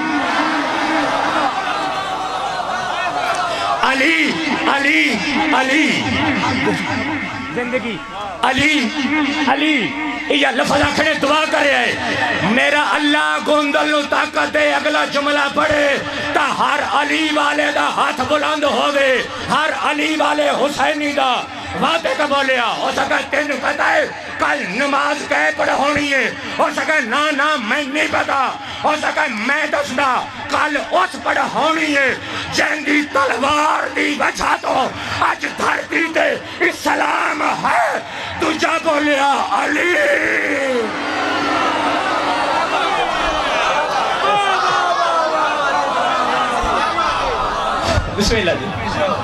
علی علی علی زندگی علی علی یہ لفظ آکھنے دعا کرے ہے میرا اللہ گوندل نو طاقت دے اگلا جملہ پڑھے تا ہر علی والے دا ہاتھ بلند ہوئے ہر علی والے حسینی دا وعدے کا بولیا ہو سکا تینوں پتا ہے کل نماز کہے پڑھ ہونی ہے ہو سکا نا نا میں نہیں پتا ہو سکا میں دسنا کل اس پڑھ ہونی ہے جہندی تلوار دی وجہ تو آج دھرتی تے اسلام ہے تجھا بولیا علی بسم اللہ جی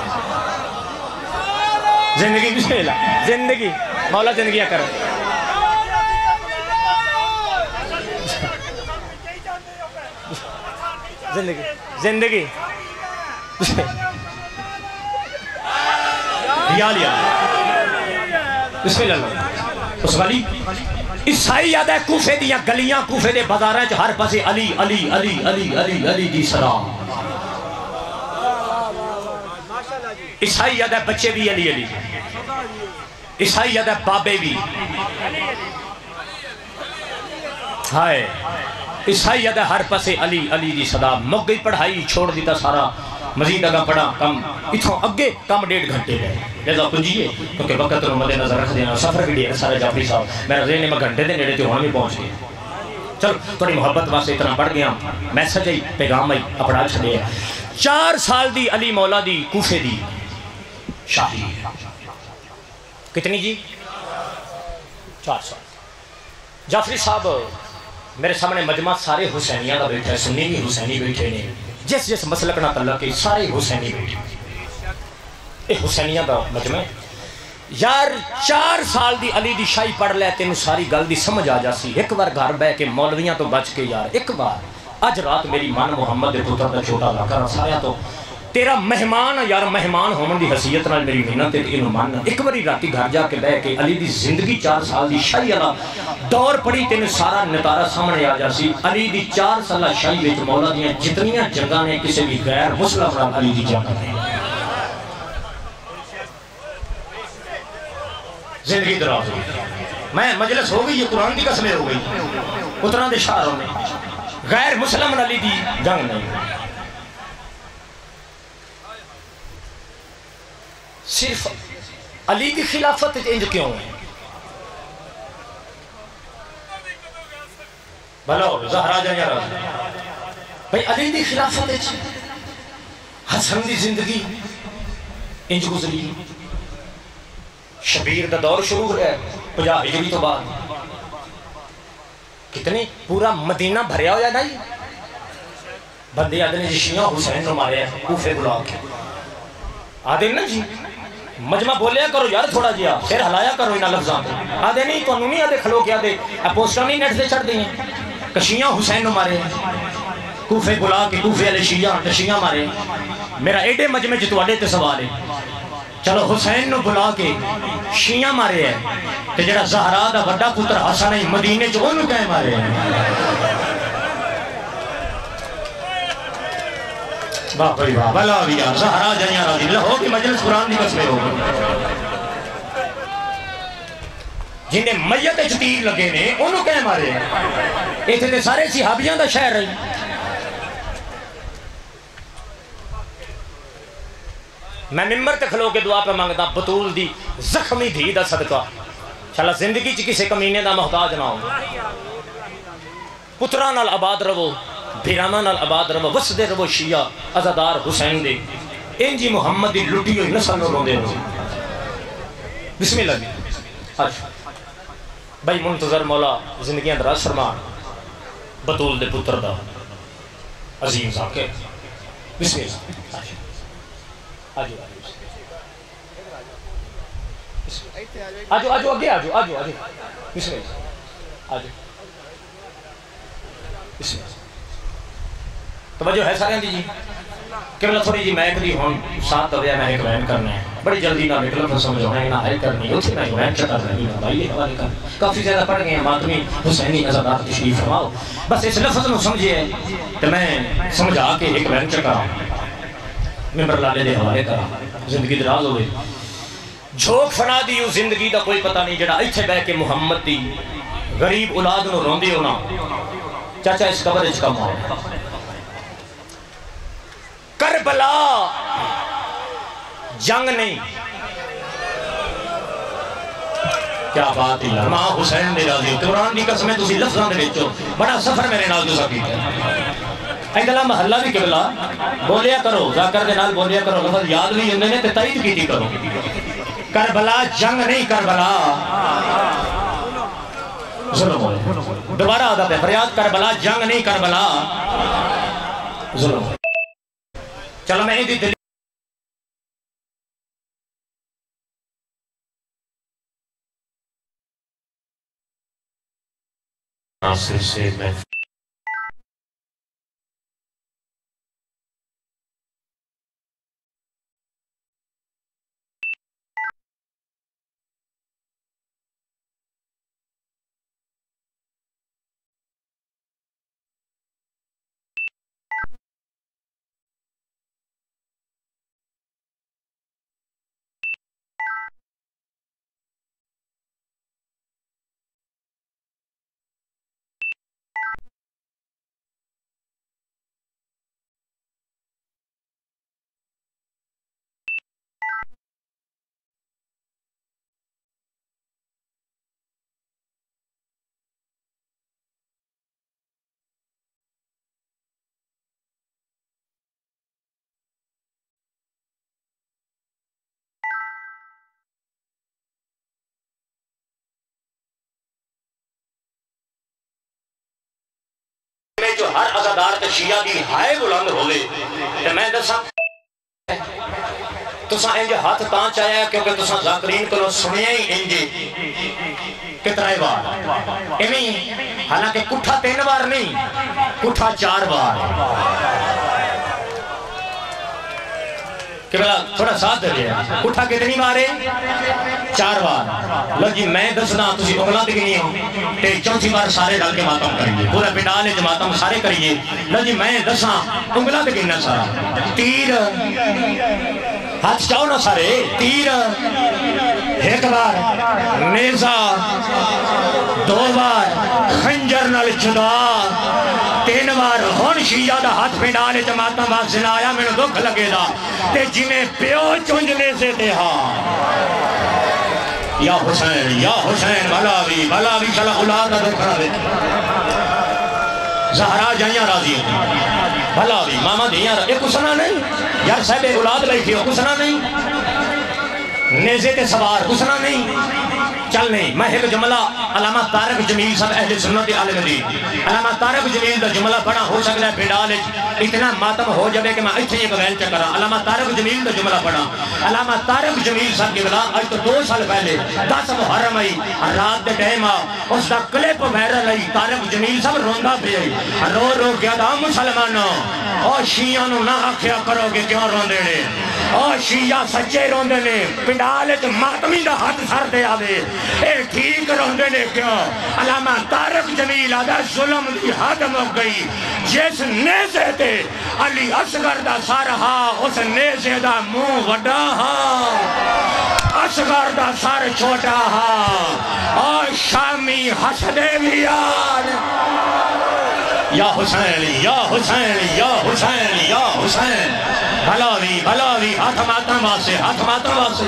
زندگی بسم اللہ زندگی مولا زندگیاں کرو زندگی زندگی یا لیا بسم اللہ اس والی عیسائی یاد ہے کوفے دیاں گلیاں کوفے دے بازاراں چ ہر پاسے علی علی علی علی علی علی دی سلام عیسائی یاد ہے بچے بھی علی علی عیسائی یاد ہے بابے بھی ہائے عیسائی یاد ہے ہر پاسے علی علی دی صدا مک گئی پڑھائی چھوڑ دیتا سارا مزید اگا پڑھا کم اتھوں اگے کم ڈیڑھ گھنٹے گئے لہذا کنجیے کیونکہ وقت رو مدے نظر رکھ دینا سفر بھی دیا سارے جعفری صاحب میرا ذہن میں گھنٹے دے نیڑے تے وہاں بھی پہنچ گئے چلو تھوڑی محبت واسطے اتنا پڑھ گیا میسج آئی پیغام آئی اپڑا چھڑے چار سال دی علی مولا دی کوفے دی شاہی کتنی جی چار سال جعفری صاحب میرے سامنے مجمع سارے حسینیاں دا بیٹھے سنی بھی حسینی بیٹھے نے جس جس مسلک نہ تعلق کے سارے حسینی بیٹھے اے حسینیاں دا مجمع یار چار سال دی علی دی شاہی پڑھ لے تینوں ساری گل دی سمجھ آ جاسی ایک بار گھر بے کے مولویاں تو بچ کے یار ایک بار اج رات میری من محمد دے پتر دا چھوٹا لکھا سارا تو تیرا مہمان یار مہمان ہومن دی حیثیت نال میری محنت تے انہوں ماننا ایک باری راتی گھر جا کے بہ کے علی دی زندگی چار سال دی شاہی والا دور پڑی تین سارا نتارا سامنے آ جاسی علی دی چار سالہ شاہی وچ مولا دیاں جتنیاں جنگاں نے کسی بھی غیر مسلم نال علی دی جنگ نے زندگی دراز ہوئی میں مجلس ہو گئی یہ قرآن دی قسمیں ہو گئی اتنا دے شعروں میں غیر مسلم علی دی جنگ نہیں صرف علی کی خلافت انج کیوں ہے بھلو زہرا جائیں یار بھئی علی کی خلافت حسن دی زندگی انج گزری شبیر دا دور شروع ہو رہا ہے پجا ہجری تو بعد کتنی پورا مدینہ بھریا ہو جاتا ہے بندے آدھے نے شیعہ حسین نو مارے ہیں کوفے بلا کے آدھے نا جی مجمع بولیا کرو یار تھوڑا جیا پھر ہلایا کرو انہا لفظاں پہ آدھے نہیں تو انہوں نہیں آدھے کھلو کیا دے پوسٹر نہیں نیٹ سے چڑھ دیں کشیاں حسین نو مارے کوفے بلا کے کوفے علی شیعہ کشیاں مارے میرا ایڈے مجمع جتواڈے تے سوال ہے چلو حسین نو بلا کے شیعہ مارے ہیں کہ جڑا زہرا دا بڑا پتر حسن ہے مدینے جو انہوں کہیں مارے ہیں واہ بھائی واہ بلا بیا زہرا جائیاں راضی اللہ ہو کہ مجلس قرآن دی قسمیں ہو جنہیں میت تیر لگے نے انہوں کہیں مارے ہیں ایتھے تے سارے صحابیاں دا شہر رہی میں ممبر تے کھلو کے دعا پہ مانگتا بطول دی زخمی دھی دا صدقہ چلا زندگی چی کسی کمینے دا محتاج نہ ہوں پتران نال آباد رہو بھیرانا نال آباد رہو وسدے رہو شیعہ عزادار حسین دے انجی محمد دی لٹی ہوئی نسل نو روندے رہو بسم اللہ دی آج بھائی منتظر مولا زندگیاں دراز فرمان بطول دے پتر دا عظیم ذاکر بسم اللہ آج آجو آجو آجو آگے آجو آجو آجو بسم اللہ آجو بسم اللہ توجہ ہے سارے دی جی کہ مطلب تھوڑی جی میں کلی ہوں ساتھ دویا میں ایک بیان کرنا ہے بڑی جلدی نہ نکلوں تو سمجھو ہے نہ حل کرنی ہے اسے میں بیان چکر رہی ہوں بھائی یہ حوالے کر کافی زیادہ پڑھ گئے ہیں ماتمی حسینی عزادار تشریف فرماؤ بس اس لفظ میں سمجھئے کہ میں سمجھا کے ایک بیان چکر ہوں ممبر لالے دے حوالے کرا زندگی دراز ہوئے جھوک فنا دیو زندگی دا کوئی پتہ نہیں جڑا ایتھے بے کے محمد دی غریب اولاد نو روندی ہونا چاچا اس قبر اچ کم آؤ کربلا جنگ نہیں کیا بات ہی ماں حسین دے راضی قرآن دی قسمیں تسی لفظاں دے وچوں بڑا سفر میرے نال جو کیتا ایدلا محلہ بھی قبلہ بولیا کرو ذاکر دے نال بولیا کرو لفظ یاد بھی ہوندے نے تے تائید کیتی کرو کربلا جنگ نہیں کربلا ظلم ہوئے دوبارہ آدھا پہ فریاد کربلا جنگ نہیں کربلا ظلم ہوئے چلو میں ایدی دلی ناصر سے میں جو ہر عزادار تے شیعہ دی ہائے بلند ہوئے تے میں دسا تساں انجے ہاتھ تاں چاہیا کیونکہ تساں ذاکرین کو سنیا ہی انجے کترائے بار ایمیں حالانکہ کٹھا تین بار نہیں کٹھا چار بار کہ بلا تھوڑا ساتھ دے لیا کٹھا کتنی بارے چار بار لو جی میں دسنا تسی اگلا دکنی ہوں تے چونسی بار سارے ڈال کے ماتم کریے پورا پنڈالے جو ماتم سارے کریے لو جی میں دسنا اگلا دکنی سارا تیر ہاتھ چاہو نا سارے تیر ایک بار نیزہ دو بار خنجر نل چدا تین بار ہون شیعہ دا ہاتھ پنڈالے جو ماتم باز زنایا میں نے دکھ لگے دا تے جی میں پیو چونجنے سے دے ہاں یا حسین یا حسین بھلاوی بھلاوی شلا اولاد دکھنا دے زہرا جائیاں راضی ہوتی بھلاوی ماما دیاں راضی ایک کسنا نہیں یار صاحب اولاد بیٹھی ہو کسنا نہیں نیزے تے سوار کسنا نہیں چل نہیں میں ایک جملہ علامہ طارق جمیل صاحب اہل سنت عالم دین علامہ طارق جمیل دا جملہ پڑھا ہو سکتا ہے پنڈال اتنا ماتم ہو جائے کہ میں اتنے ایک ویل چکرا علامہ طارق جمیل دا جملہ پڑھا علامہ طارق جمیل صاحب کے بلا آج تو دو سال پہلے دس محرم آئی رات دے ٹائم آ اس دا کلپ وائرل آئی طارق جمیل صاحب روندا پہ آئی رو رو گیا دا مسلمانوں اور شیعہ نو نہ آکھیا کرو کہ کیوں روندے نے اور شیعہ سچے روندے نے پنڈال تو ماتمی دا ہاتھ سر دے آوے اے ٹھیک روندے نے کیوں علامہ طارق جمیل آدھا ظلم دی حد مک گئی جس نیزے تے علی اصغر دا سر ہا اس نیزے دا منہ وڈا ہا اصغر دا سر چھوٹا ہا اور شامی حسدے بھی یار یا حسین یا حسین یا حسین یا حسین بھلاوی بھلاوی ہاتھ ماتم واسے ہاتھ ماتم واسے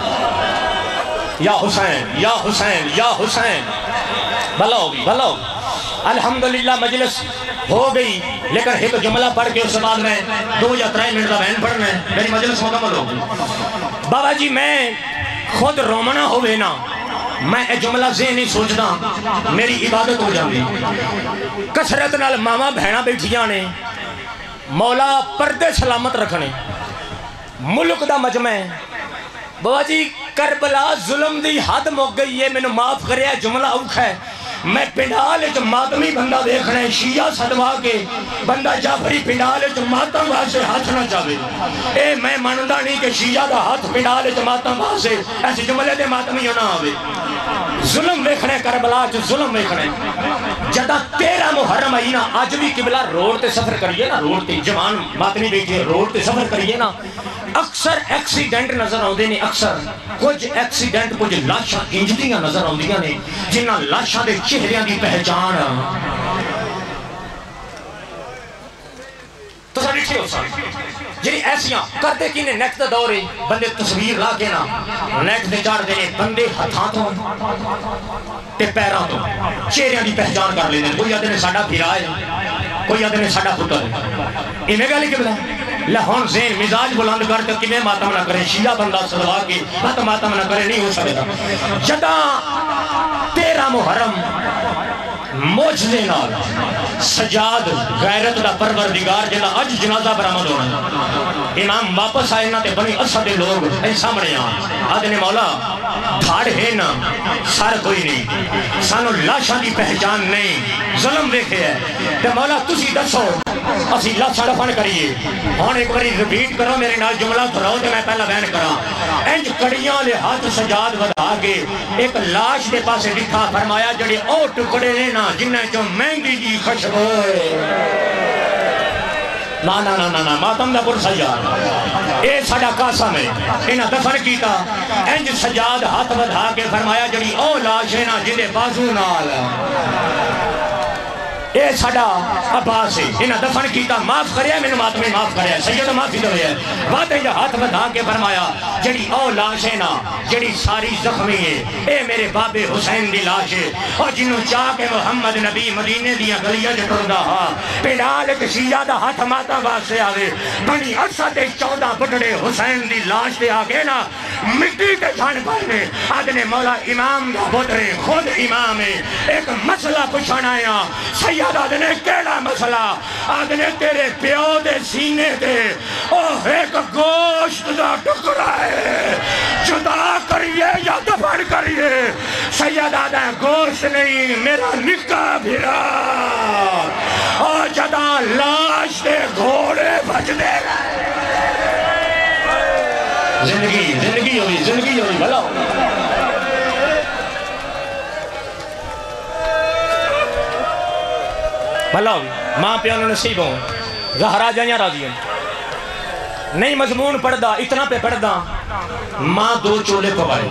یا حسین یا حسین یا حسین بھلاوی بھلاوی الحمدللہ مجلس ہو گئی لیکن ایک جملہ پڑھ کے اس بعد میں دو یا ترائے منٹ کا بہن پڑھنا ہے میری مجلس مکمل ہو گئی بابا جی میں خود رومنا ہوئے نا میں اے جملہ ذہنی سوچنا میری عبادت ہو جاندی کسرت نال ماما بہنا بیٹھیاں نے مولا پردے سلامت رکھنے ملک دا مجمع بابا جی کربلا ظلم دی حد مک گئی ہے میں نے معاف کریا جملہ اوکھا ہے میں پنڈال جو ماتمی بندہ دیکھنے شیعہ صدوا کے بندہ جعفری پنڈال جو ماتم واسے ہاتھ نہ جاوے اے میں مانندہ نہیں کہ شیعہ دا ہاتھ پنڈال جو ماتم واسے ایسے جملے دے ماتمی نہ آوے ظلم دیکھنے کربلا جو ظلم دیکھنے جدہ تیرہ محرم آئی نا آج بھی قبلہ روڈ تے سفر کریے نا روڈ تے جوان ماتمی بیٹھے روڈ تے سفر کریے نا اکثر ایکسیڈنٹ نظر آتے ہیں، اکثر کچھ ایکسیڈنٹ کچھ لاشاں انجدیاں نظر آندیاں نے جنہاں لاشاں دے چہریاں دی پہچان تو ساڑھی ٹھے ہو سکتے جنہی ایسیاں کرتے کی نے نیٹ دا دور ہے بندے تصویر لا کے نا نیٹ دے چاڑ دینے بندے ہتھاں تو تے پیران تو چہریاں دی پہچان کر لینے کوئی آدھے نے ساڑھا پھرا ہے کوئی آدھے نے ساڑھا پتر ہے انہیں گا لے کے بلا لہون زین مزاج بلند کر کے کمیں ماتم نہ کرے شیعہ بندہ صدوا کے بات ماتم نہ کرے نہیں ہو سکتا جدا تیرہ محرم موجزے نال سجاد غیرت دا پروردگار جدا اج جنازہ برآمد ہونا امام واپس آئے نا تے بنی اسد لوگ اے سامنے آن آدھنے مولا تھاڑ ہے نا سار کوئی نہیں سانو لاشاں دی پہچان نہیں ظلم دیکھے ہے تے مولا تسی دسو اسی لاشاں دفن کریے ہون ایک باری ریپیٹ کرو میرے نال جملہ دھراؤ تے میں پہلا بیان کرا انج کڑیاں لے ہاتھ سجاد ودا کے ایک لاش دے پاسے لکھا فرمایا جڑے او ٹکڑے نے نا جنہیں جو مہنگی جی خوشبو نا نا نا نا ماتم دا پر سجاد اے ساڑا قاسم ہے انہاں دفن کیتا انج سجاد ہاتھ بدھا کے فرمایا جڑی او لاش ہے نا جنہیں بازو نال اے ساڑا عباس ہے انہاں دفن کیتا معاف کریا میں نے ماتمیں معاف کریا سید معافی دوئے ہے بات ہے ہاتھ بدھا کے فرمایا جڑی او لاش ہے نا جڑی ساری زخمی ہے اے میرے باب حسین دی لاش ہے اور جنہوں چاہ کے محمد نبی مدینے دیا گلیہ جٹر دا ہاں پیڈال ایک شیعہ دا ہاتھ ماتا واسے آگے بنی اسد چودہ بٹڑے حسین دی لاش دے آگے نا مٹی کے جھان پانے آدھنے مولا امام دا بٹرے خود امام ہے ایک مسئلہ پچھان آیا سید آدھنے کیڑا مسئلہ آدھنے تیرے پیو دے سینے دے اوہ ایک گوشت دا ٹکڑا ہے جدا کریے یا دفن کریے سید آدھے گوشت نہیں میرا نکاح بھیرا اور جدا لاش دے گھوڑے بچ دے رہے زندگی زندگی ہوئی زندگی ہوئی بھلا بھلا ہوئی ماں پیانوں نصیب ہوں زہرا جائیں راضی ہیں نہیں مضمون پڑھ دا اتنا پہ پڑھ دا ماں دو چولے پوائے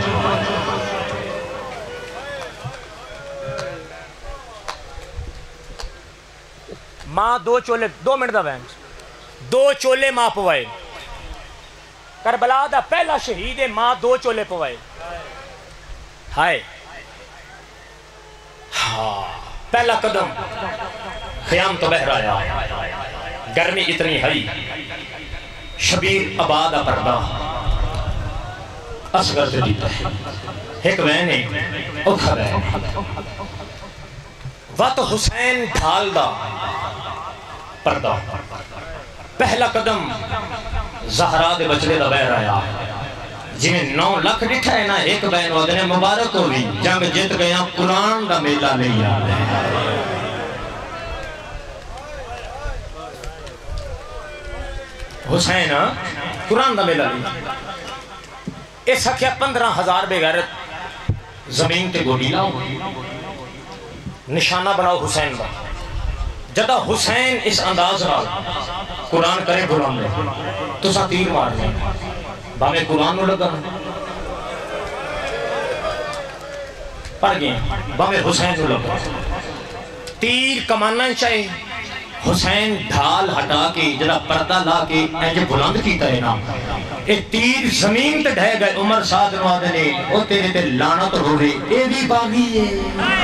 ماں دو چولے دو منٹ دا بہن دو چولے ماں پوائے کربلا دا پہلا شہید ہے ماں دو چولے پوائے ہائے ہاں پہلا قدم خیام تو بہر آیا گرمی اتنی ہائی شبیر آباد پردہ اصغر سے دیتا ہے ایک بہن ہے اوکھا بہن وقت حسین ڈھال دا پردہ پہلا قدم زہرا دے بچلے دا بہر آیا جنہیں نو لکھ لکھا ہے نا ایک بہن وادنے مبارک ہوئی جنگ جت گیا قرآن دا میلہ نہیں آتا ہے حسین قرآن دا میلہ نہیں اس حقیہ پندرہ ہزار بے غیرت زمین تے گوڑی لاؤ نشانہ بناؤ حسین با جدہ حسین اس انداز رہا قرآن کرے بھولام لے تو سا تیر مار لیں باہمیں قرآن نو لگا پڑھ گئے باہمیں حسین نو لگا تیر کمانا چاہے حسین ڈھال ہٹا کے جڑا پردہ لا کے اینجے بلند کیتا ہے نا اے تیر زمین تے ڈھے گئے عمر سعد نوادے نے او تیرے تے لانت رو رہے اے بھی باغی ہے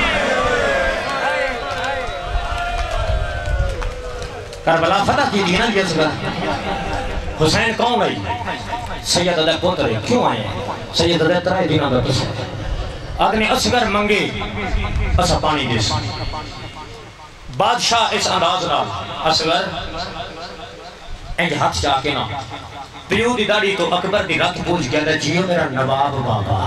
کربلا فتح کی دینا جیسے گا حسین کون گئی سید عدہ پوتر ہے کیوں آئے ہیں سید عدہ ترائے دینا دا پس آدھنے اصغر منگے اسا پانی دیس بادشاہ اس انداز نال اصغر انج ہاتھ چاہ کے نا پیو دی داڑی تو اکبر دی رکھ پوچھ گیا دا جیو میرا نواب بابا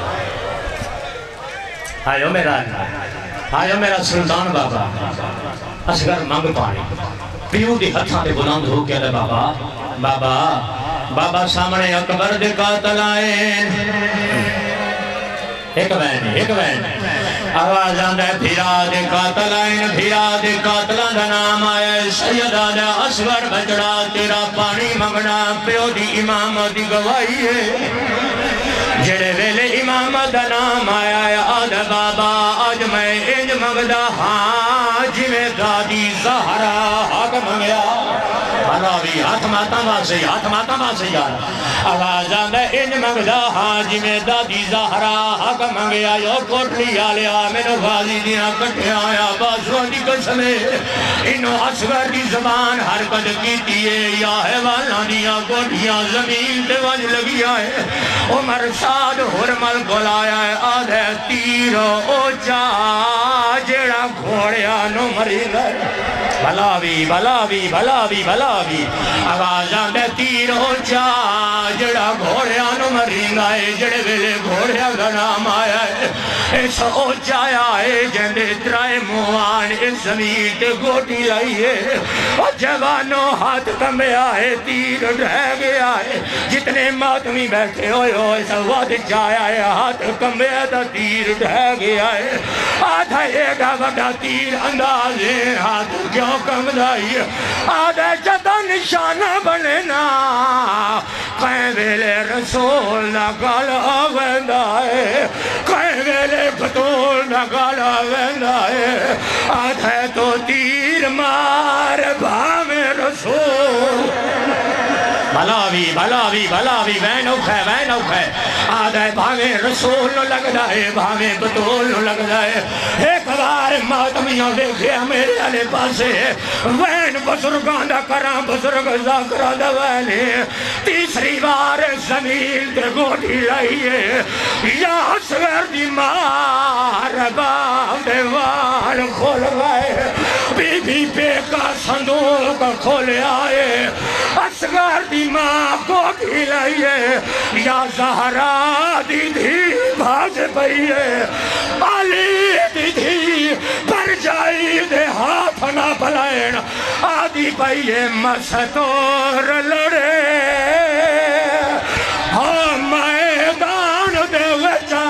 آئیو میرا آئیو میرا سلطان بابا اصغر منگ پانی پیو دی ہتھاں دے بلند ہو گیا دا بابا بابا بابا سامنے اکبر دے قاتل آئے ایک بین ایک بین آواز آندہ بھیرا دے قاتلائن بھیرا دے قاتلان دا نام آیا سیدہ دے اسور بچڑا تیرا پانی مگنا پیو دی امام دی گوائی ہے جڑے ویلے امام دا نام آیا ہے آدھ بابا آج میں انج مگدہ ہاں جی میں دادی زہرا حق منگیا بھلاوی ہاتھ ماتا باسی ہاتھ ماتا باسی یار آواز آندہ انج مگدہ ہاں جی میں دادی زہرا حق منگیا یو کوٹلی آلیا میں نو غازی دیا کٹھے آیا بازوان دی قسمے انو اصغر دی زبان حرکت کیتی ہے یا حیوانا دیا کوٹیاں زمین تے وج لگی آئے عمر ساد حرمل گلایا ہے آدھے تیر او جا جیڑا گھوڑیا نو مری گئے بھلاوی بھلاوی بھلاوی بھلاوی آواز آندے تیر او جا جیڑا گھوڑیا نو مری گئے جڑے ویلے گھوڑیا کا نام آیا ہے اس او جایا ہے جندے ترائے موان اس زمین تے گوٹی لائیے اور جوانوں ہاتھ کمے آئے تیر رہ گیا ہے جتنے ماتمی بیٹھے ہوئے ہوئے سواد جایا ہے ہاتھ کمے دا تیر رہ گیا ہے آدھا ایگا وڈا تیر اندازے ہاتھ کیوں کم دائی آدھا جدہ نشانہ بنے نا کہیں ویلے رسول نہ گالا ویندہ ہے کہیں ویلے بطول نہ گالا ویندہ ہے آدھا تو تیر مار بھامے رسول بھلاوی بھلاوی بھلاوی وین اوکھے وین اوکھے آدھے بھاوے رسول نو لگ جائے بھاوے بطول نو لگ جائے ایک بار ماتمیوں دیکھے میرے علی پاسے وین بزرگان دا کراں بزرگ ذاکرہ دا وینے تیسری بار زمین دے گوٹی لائیے یا اصغر دی مار باب دے وال کھول گئے بی بی پے کا صندوق کھولے آئے اصغر دی ماں گوٹی لائیے یا زہرا دی دھی بھاج پئیے علی دی دھی پر جائی دے ہاتھ نہ پلائن آدھی پئیے مستور لڑے ہاں میدان دے وچا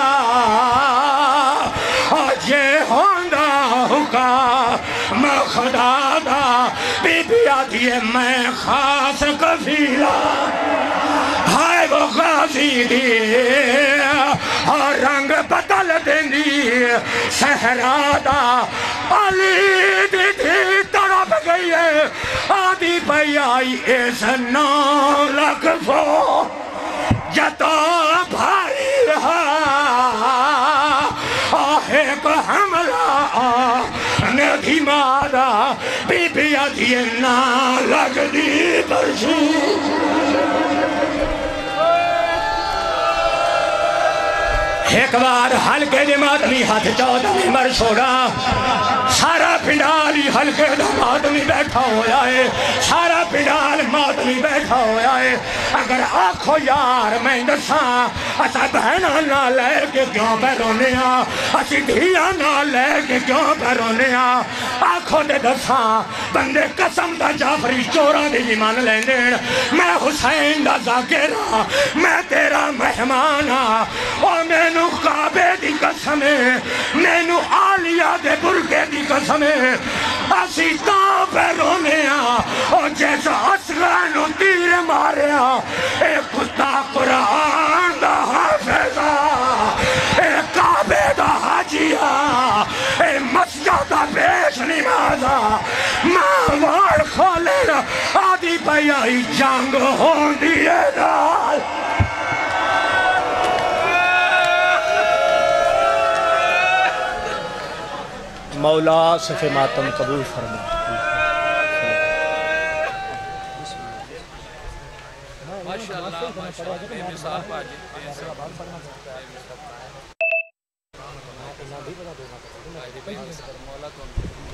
آجے ہوندہ ہوکا میں خدا دا بی بی آدھی ہے میں خاص کفیلہ ہائے وہ غازی دی اور رنگ بدل دیندی سہرادہ علی دی دی تڑپ گئی ہے آدھی پہ آئی اس نو لکھ فو جتا بھائی رہا آہے کو حملہ ندھی مادا بی بی آدھی نا لگ دی برشو ایک بار حلقے دے ماتمی ہاتھ چودہ میں مر چھوڑا سارا پنڈال حلقے دے ماتمی بیٹھا ہویا ہے سارا پنڈال ماتمی بیٹھا ہویا ہے اگر آنکھو یار میں دساں اسا بہنہ نہ لے کے کیوں پہ رونے آ اسی دھیاں نہ لے کے کیوں پہ رونے آ آنکھو دے دساں بندے قسم دا جعفری چورا دے ایمان لیندین میں حسین دا ذاکرہ میں تیرا مہمانا اور میں نو کعبے دی قسمے میں نو آلیہ دے برگے دی قسمے اسی تاں پہ رونے آ اور جیسا اصغر نو تیر مارے آ اے کتا قرآن دا حافظہ اے کعبے دا حاجیہ اے مسجد دا پیش نمازہ ماں وار کھولے آدھی پیائی جنگ ہون دیئے نال مولا صف ماتم قبول فرما ماشاءاللہ ماشاءاللہ بے مثال باجی مولا